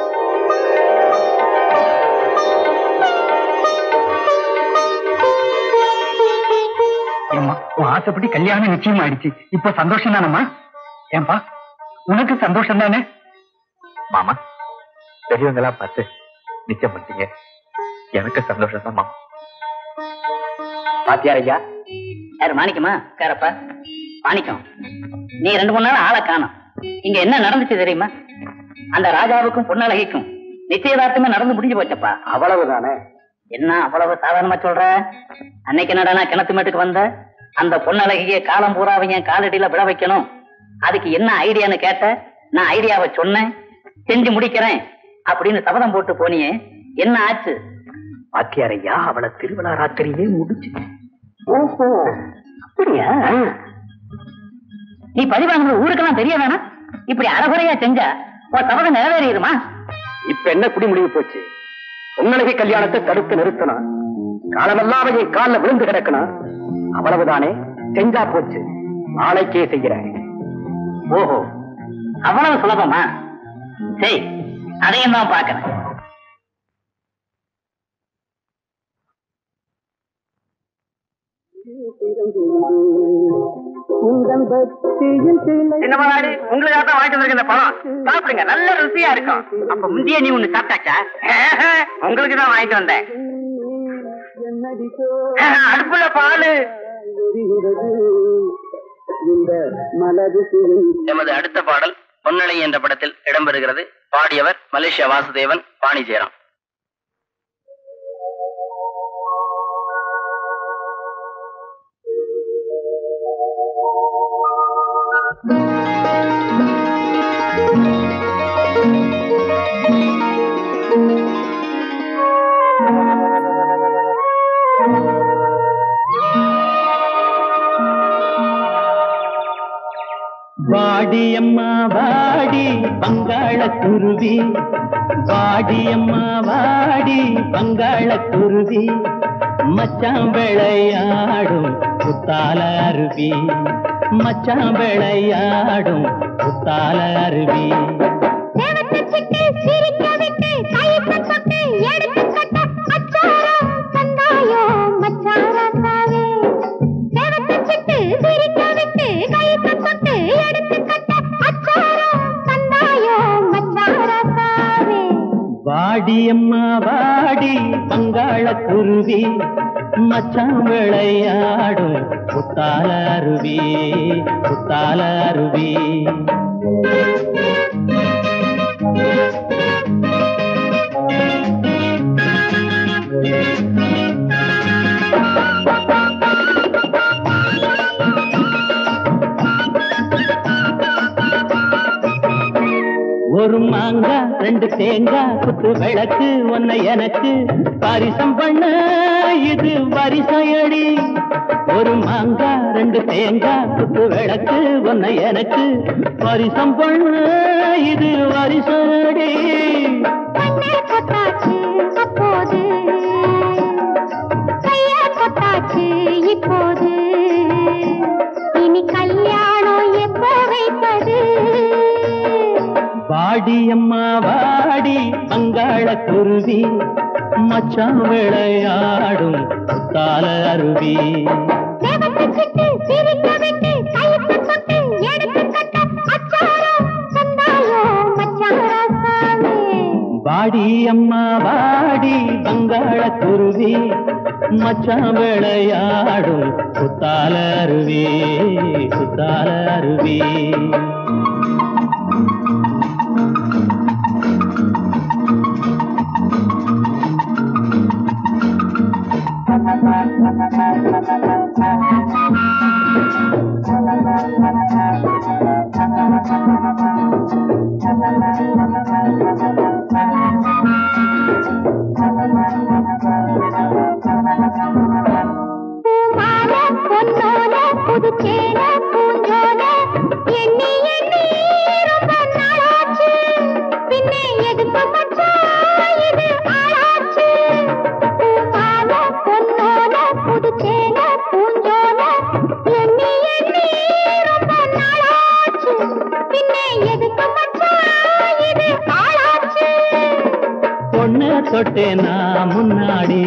உன் ஆசைப்படி கல்யாணம் நிச்சயம் ஆயிடுச்சு. இப்ப சந்தோஷம் தானம்மா? ஏன்பா உனக்கு சந்தோஷம் தானே? மாமா, பெரியவங்களா பார்த்து நிச்சயம் பண்ணீங்க. எனக்கு சந்தோஷம் தான் மாமா. பாத்தியார் ஐயா? யாரு மாணிக்கமா? கேரப்பா மாணிக்கம், நீ 2-3 நாள் ஆளை காணோம். இங்க என்ன நடந்துச்சு தெரியுமா? அந்த ராஜாவுக்கும் பொன்னழகிக்கும் நிச்சயதார்த்தமே நடந்து முடிஞ்சு போச்சப்பா. அவ்வளவுதானே? என்ன அவ்வளவு சாதாரணமா சொல்ற? அன்னைக்கு நடனா கிணத்து மேட்டுக்கு வந்த அந்த பொன்னழகிய காலம் பூராவை என் காலடியில விழ வைக்கணும். அதுக்கு என்ன ஐடியான்னு கேட்ட, நான் ஐடியாவை சொன்னேன், செஞ்சு முடிக்கிறேன் அப்படின்னு சபதம் போட்டு போனியே, என்ன ஆச்சு? பாத்தியார் ஐயா, அவளை திருவிழா ராத்திரியே முடிச்சு. ஓஹோ, அப்படியா? நீ பதிவாங்க ஊருக்கெல்லாம் தெரிய வேணாம். இப்படி அறகுறையா செஞ்சா உன் சபதம் நிறைவேறிடுமா? இப்ப என்ன குடி முடிவு போச்சு? பொன்னழகி கல்யாணத்தை தடுத்து நிறுத்தணும். காலமெல்லாம் என் காலில் விழுந்து கிடக்கணும். அவ்வளவுதானே? செஞ்சா போச்சு. நாளைக்கே செய்கிறேன். ஓஹோ, அவ்வளவு சுலபமா? சரி, அதையும் தான் பார்க்கிறேன். உங்களுக்காக தான் வாங்கிட்டு வந்திருக்க இந்த பழம் சாப்பிடுங்க, நல்ல ருசியா இருக்கும். அப்ப முந்தைய நீ ஒண்ணு சாப்பிட்டாச்சா? உங்களுக்கு தான் வாங்கிட்டு வந்தேன். அடுப்புல பாலு. எமது அடுத்த பாடல் பொன்னழகி என்ற படத்தில் இடம்பெறுகிறது. பாடியவர் மலேசியா வாசுதேவன், பாணி ஜெயராம். வாடியம்மா வாடி பங்காள குருவி, வாடியம்மா வாடி பங்காள குருவி, மச்சான் விளையாடும் புத்தால அருவி, மச்சான் விளையாடும் புத்தால அருவி. வாடியம்மா வாடி பங்காள குருவி, மச்சான் விளையாடும் புத்தால அருவி, புத்தால அருவி. ஒரு மாங்காய் 2 தேங்காய் குத்து விளக்கு ஒன்ன எனக்கு பரிசம் பண்ண இது வரிசையடி. ஒரு மாங்காய் 2 தேங்காய் குத்து விளக்கு ஒன்ன எனக்கு பரிசம் பண்ண இது வரிசையடி. இப்போது இனி கல்யாணம் எப்போ வைப்பது? வாடியம்மா வாடி பங்காள குருவி, மச்சான் விளையாடும் புத்தால அருவி. வாடியம்மா வாடி பங்காள குருவி, மச்சான் விளையாடும் புத்தால அருவி, புத்தால அருவி. தொட்டேனா முன்னாடி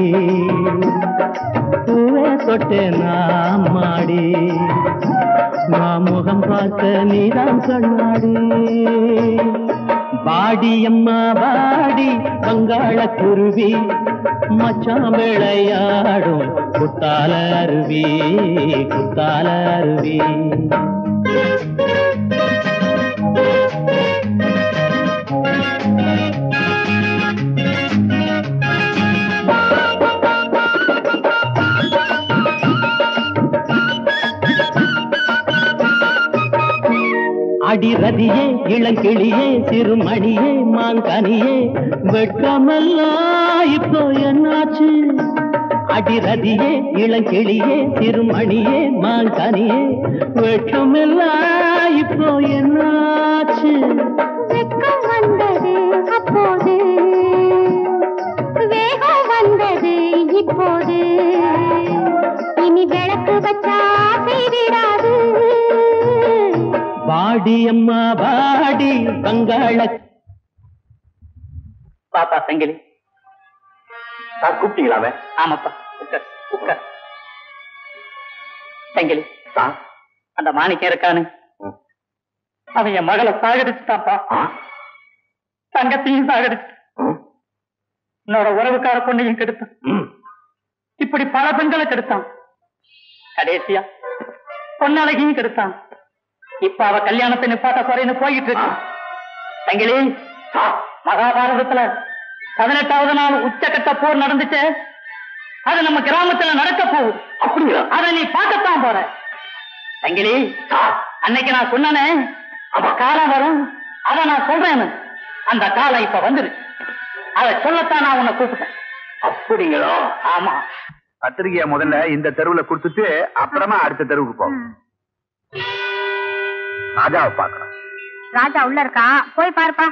பூவே தொட்டேனா மாடி, நான் முகம் பார்த்த நீதான் கண்ணாடி. வாடியம்மா வாடி வங்காள குருவி மச்சான் விளையாடும் குத்தால அருவி குத்தால அருவி. அடிரதியே இளங்கிளியே சிறுமணியே மாங்கனியே வெட்கமெல்லாம் இப்போ என்னாச்சு? அடிரதியே இளங்கிளியே சிறுமணியே மாங்கனியே வெட்கமெல்லாம் இப்போ என்னாச்சு? வெட்கம் வந்தது அப்போது, வேகம் வந்தது இப்போது, இனி விளக்கு வச்சா செய்திடாது. வாடியம்மா வாடி வங்காள. பாப்பா சங்கிலி. சார் கூப்பிட்டீங்களாவே? ஆமாப்பா, உட்கார் உட்கார். சங்கிலி சார், அந்த மாணிக்கம் இருக்கானு, அவன் என் மகளை சாகடிச்சுட்டாப்பா. தங்கத்தையும் சாகடிச்சு, என்னோட உறவுக்கார பொண்ணையும் கெடுத்தான். இப்படி பல பெண்களை கெடுத்தான். கடைசியா பொன்னழகையும் கெடுத்தான். இப்ப அவ கல்யாணத்தை நிப்பாட்ட குறைன்னு போயிட்டு இருக்கு. தங்கிலி, மகாபாரதத்துல 18வது நாள் உச்சக்கட்ட போர் நடந்துச்சு. அது நம்ம கிராமத்துல நடக்க போகுது. அப்படியா? அதை நீ பார்க்கத்தான் போற. தங்கிலி, அன்னைக்கு நான் சொன்னனே அந்த காலம் வரும், அதை நான் சொல்றேன்னு. அந்த காலம் இப்ப வந்துரு. அதை சொல்லத்தான் நான் உன்னை கூப்பிட்டேன். அப்படிங்களோ? ஆமா. பத்திரிகைய முதல்ல இந்த தெருவுல கொடுத்துட்டு அப்புறமா அடுத்த தெருவுக்கு போகும். ராஜாவை பார்க்கணும். ராஜா உள்ள இருக்கா, போய் பாருப்பா.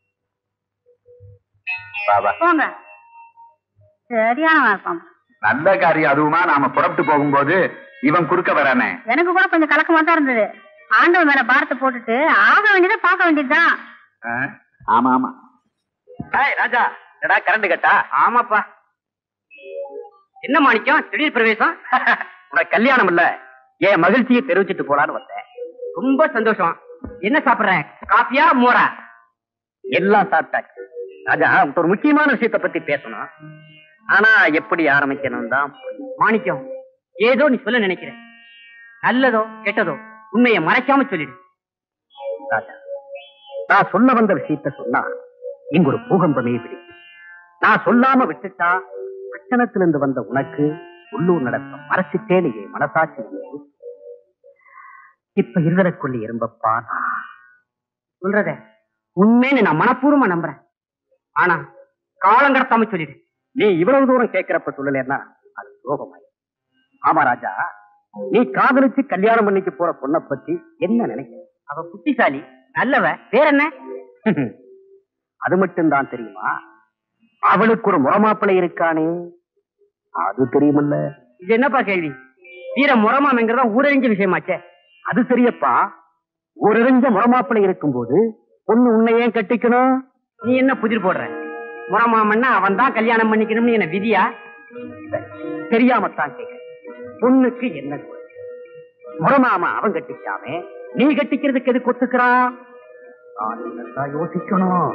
போங்க. சரியான இருப்பான். நல்ல காரியம் அதுவுமா. நாம புறப்பட்டு போகும்போது இவன் குறுக்க வரானே. எனக்கு கூட கொஞ்சம் கலக்கமா தான் இருந்தது. ஆண்டவன் மேல பாரத்தை போட்டுட்டு ஆக வேண்டியதை பார்க்க வேண்டியதுதான். ஆமா ஆமா. ராஜா, என்னடா கரண்ட் கட்டா? ஆமாப்பா. என்ன மாணிக்கம் திடீர் பிரவேசம்? உனக்கு கல்யாணம் இல்ல, என் மகிழ்ச்சியை தெரிவிச்சிட்டு போலான்னு வந்தேன். ரொம்ப சந்தோஷம். என்ன சாப்பிடுறேன், காப்பியா மோரா? எல்லாம் சாப்பிட்டாச்சு. ராஜா, ஒரு முக்கியமான விஷயத்தை பத்தி பேசணும். ஆனா எப்படி ஆரம்பிக்கணும் தான். மாணிக்கம், ஏதோ நீ சொல்ல நினைக்கிறேன். நல்லதோ கெட்டதோ உண்மையை மறைக்காம சொல்லிடு. ராஜா, நான் சொல்ல வந்த விஷயத்த சொன்னா இங்க ஒரு பூகம்பமே விடு. நான் சொல்லாம விட்டுட்டா பட்டணத்திலிருந்து வந்த உனக்கு உள்ளூர் நடத்த மறைச்சிட்டேனையே மனசாட்சி. இப்ப இருதற்குள்ளி எறும்பப்பா. நான் சொல்றத உண்மைன்னு நான் மனப்பூர்வமா நம்புறேன். ஆனா காலம் கடத்தாம சொல்லிடு. நீ இவ்வளவு தூரம் கேட்கிறப்ப சொல்லலன்னா அது துரோகமாய். ஆமா ராஜா, நீ காதலிச்சு கல்யாணம் பண்ணிக்க போற பொண்ணை பத்தி என்ன நினைக்கிற? அவ புத்திசாலி, நல்லவ, வேற என்ன? அது மட்டும்தான் தெரியுமா? அவளுக்கு ஒரு முறமாப்பிள்ளை இருக்கானே, அது தெரியுமல்ல? இது என்னப்பா கேள்வி? வீர முறமாமங்கிறதா ஊரறிஞ்ச விஷயமாச்சே. அது சரியப்பா. ஊரறிஞ்ச முறமாப்பிள்ளை இருக்கும் போது பொண்ணு உன்னை ஏன் கட்டிக்கணும்? நீ என்ன புதிர் போடுற? முறமாமன்னா அவன் தான் கல்யாணம் பண்ணிக்கணும்னு என்ன விதியா? தெரியாமத்தான் கேட்க. பொண்ணுக்கு என்ன முறமாமா அவன் கட்டிக்காம நீ கட்டிக்கிறதுக்கு எது கொத்துக்கிறான்? யோசிக்கணும்.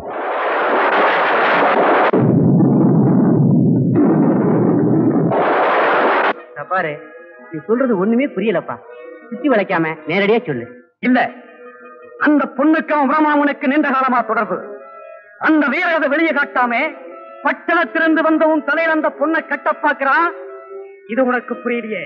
பாரு, நீ சொல்றது ஒண்ணுமே புரியலப்பா. சுத்தி வளைக்காம நேரடியா சொல்லு. இல்ல, அந்த பொண்ணுக்கும் முறமாமனுக்கு நீண்ட காலமா தொடர்பு. அந்த வீரரை வெளியே காட்டாம பட்டணத்திலிருந்து வந்த உன் தலையில் அந்த பொண்ணை கட்ட பாக்குறான். இது உனக்கு புரியலையே?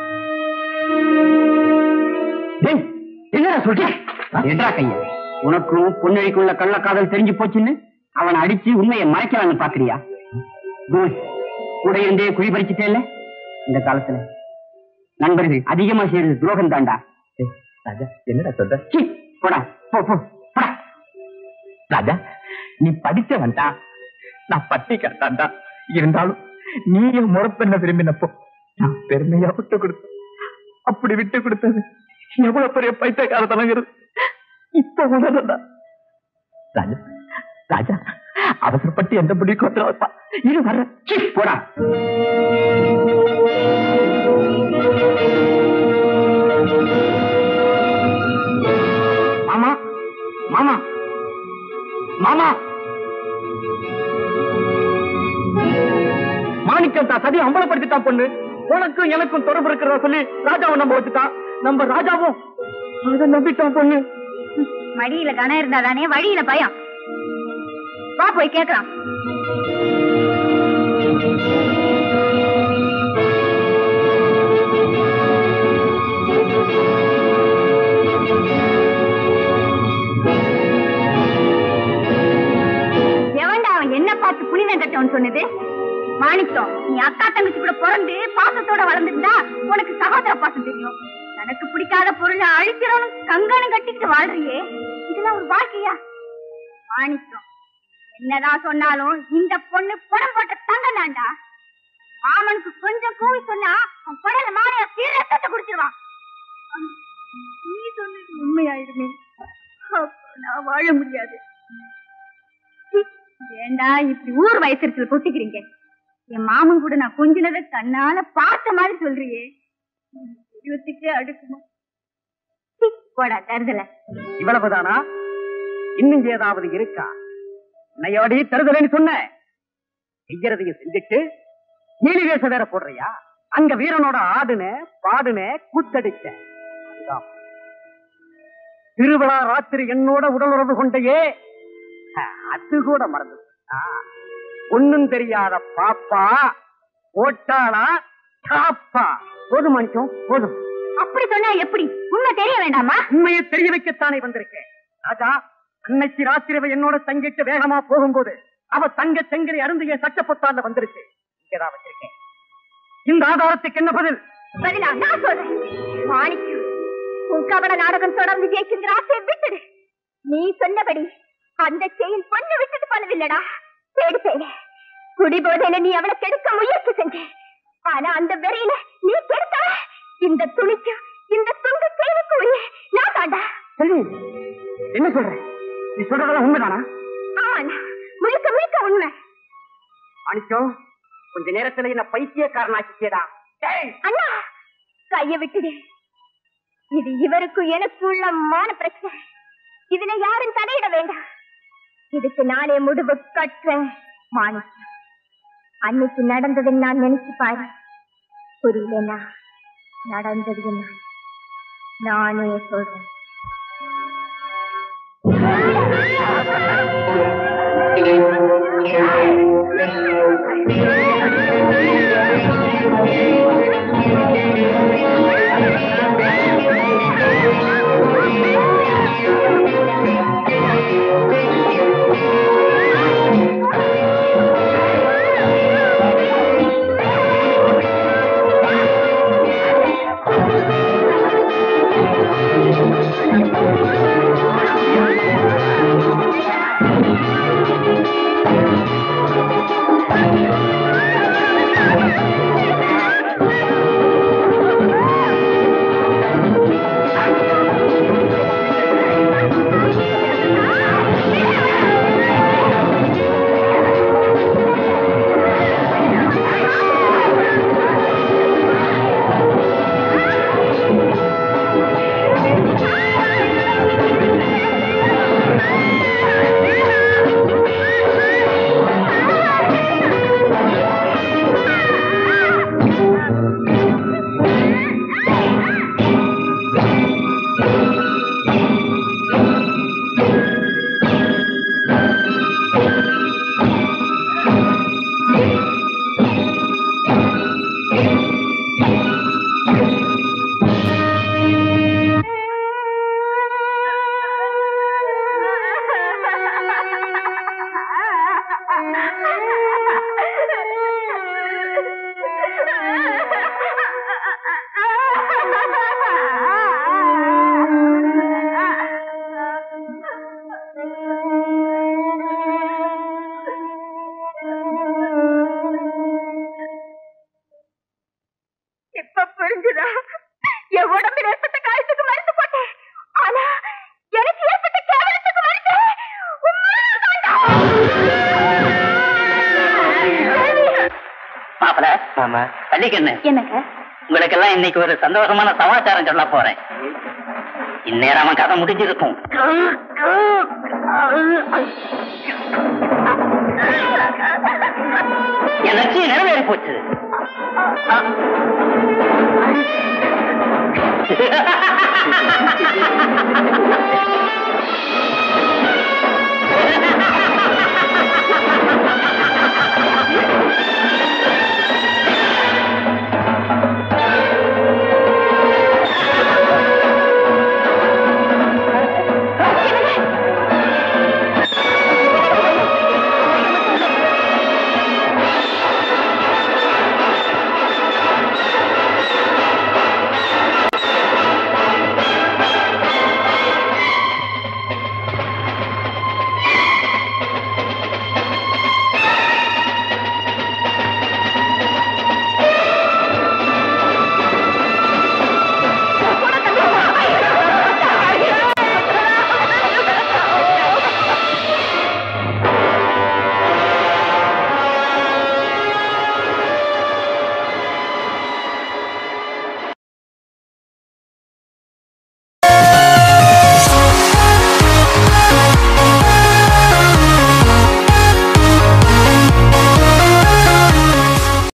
என்ன சொல்ற? என்றா கைய உனக்கும் பொண்ணழிக்குள்ள கள்ளக்காதல் தெரிஞ்சு போச்சுன்னு அவனை அடிச்சு உண்மையை மறைக்கலான்னு பாக்குறியா? கூட இருந்தே குழி பறிச்சுட்டே இல்ல. இந்த காலத்துல நண்பர்கள் அதிகமா செய்யறது துரோகம் தாண்டா. ராஜா, என்னடா சொல்ற? போடா, போ போ போடா. ராஜா, நீ படிச்சவன் தான், நான் பட்டிக்காட்டான்டா. இருந்தாலும் நீ என் முறப்பெண்ண விரும்பினப்போ நான் பெருமையா விட்டு கொடுத்தேன். அப்படி விட்டு கொடுத்தது எவ்வளவு பெரிய பைத்தியக்காரத்தனங்கிறது இப்ப உணர்றா. ராஜா, ராஜா, அவசரப்பட்டு எந்த முடிவுக்கு வந்துடுவா. இரு வர்ற. போடா. மாமா, மாமா, மாமா மாணிக்கம் தான் சதி அம்பலப்படுத்திட்டான் பொண்ணு. உனக்கும் எனக்கும் தொடர்பு இருக்கிறதா சொல்லி ராஜாவை நம்ப வச்சுட்டான். நம்ம ராஜாவும் அதை நம்பிட்டான் பொண்ணு. மடியில கணம் இருந்தாதானே வழியில பயம். வா போய் கேட்கலாம். எவன்டா அவன் என்ன பார்த்து புனிதம் கட்டவன் சொன்னது? மாணிக்கம், நீ அக்கா தங்கச்சி கூட பிறந்து பாசத்தோட வளர்ந்துட்டா உனக்கு சகோதர பாசம் தெரியும். எனக்கு பிடிக்காத பொருளை அழிக்கிறவனும் கங்கணம் கட்டிக்கிட்டு வாழ்றியே, இதெல்லாம் ஒரு வாழ்க்கையா? மாணிக்கம், என்னதான் சொன்னாலும் இந்த பொண்ணு படம் போட்ட தங்க தாண்டா. மாமனுக்கு கொஞ்சம் கூவி சொன்னா அவன் படையில மாலையா தீரத்தை குடிச்சிருவான். நீ சொன்னது உண்மையாயிடுமே, நான் வாழ முடியாது. ஏண்டா இப்படி ஊர் வயசுல கொட்டிக்கிறீங்க? என் மாமன் கூட நான் கொஞ்சினதை கண்ணால பார்த்த மாதிரி சொல்றியே, அடுக்குமா? தருதல இவ்வளவுதானா? இன்னும் ஏதாவது இருக்கா? உன்னையோடி தருதலைன்னு சொன்ன செய்யறதையும் செஞ்சுட்டு நீலிவேச வேற போடுறியா? அங்க வீரனோட ஆடுன பாடுன கூத்தடிச்ச திருவிழா ராத்திரி என்னோட உடல் உறவு கொண்டையே, அது கூட மறந்து ஒன்னும் தெரியாத பாப்பா ஓட்டாளா காப்பா. போதும் மனுஷன் போதும். அப்படி சொன்னா எப்படி? உண்மை தெரிய வேண்டாமா? உண்மையை தெரிய வைக்கத்தானே வந்திருக்கேன் ராஜா. அன்னைக்கு ராத்திரி என்னோட தங்கிட்டு வேகமா போகும்போது அவ தங்க செங்கரை அருந்திய சட்டப்பொத்தால வந்துருச்சு. இங்கதான் வச்சிருக்கேன். இந்த ஆதாரத்துக்கு என்ன பதில்? பதிலா நான் சொல்றேன். மாணிக்கம், உன் கபட நாடகம் தொடர்ந்து ஜெயிக்கின்ற ஆசையை விட்டுடு. நீ சொன்னபடி அந்த செயல் பொண்ணு விட்டுட்டு போனதில்லடா. தேடு செய்ய குடிபோதையில நீ அவளை கெடுக்க முயற்சி செஞ்ச. ஆனா அந்த வெறையில நீ கெடுத்த இந்த துணிக்கு இந்த துண்டு செயலுக்கு நான் தாண்டா. என்ன சொல்ற? நீ சொல்றதெல்லாம் உண்மைதானா? ஆமாண்ணா, முழுக்க முழுக்க உண்மை. மாணிக்கம், கொஞ்ச நேரத்துல என்ன பைத்தியக்காரனாக்கிட்டேடா. அண்ணா, கைய விட்டுடு. இது இவருக்கும் எனக்குள்ள மான பிரச்சனை. இதுல யாரும் தலையிட வேண்டாம். இதுக்கு நானே முடிவு கட்டுறேன். மாணிக்கம், அன்னைக்கு நடந்தது நான் நினைச்சு பாரு. புரியலனா நடந்தது நானே சொல்றேன். உங்களுக்கு எல்லாம் இன்னைக்கு ஒரு சந்தோஷமான சமாச்சாரம் சொல்ல போறேன். இந்நேரம் அவன் கதை முடிஞ்சிருக்கும். என் லட்சியம் நிறைவேறி போச்சு.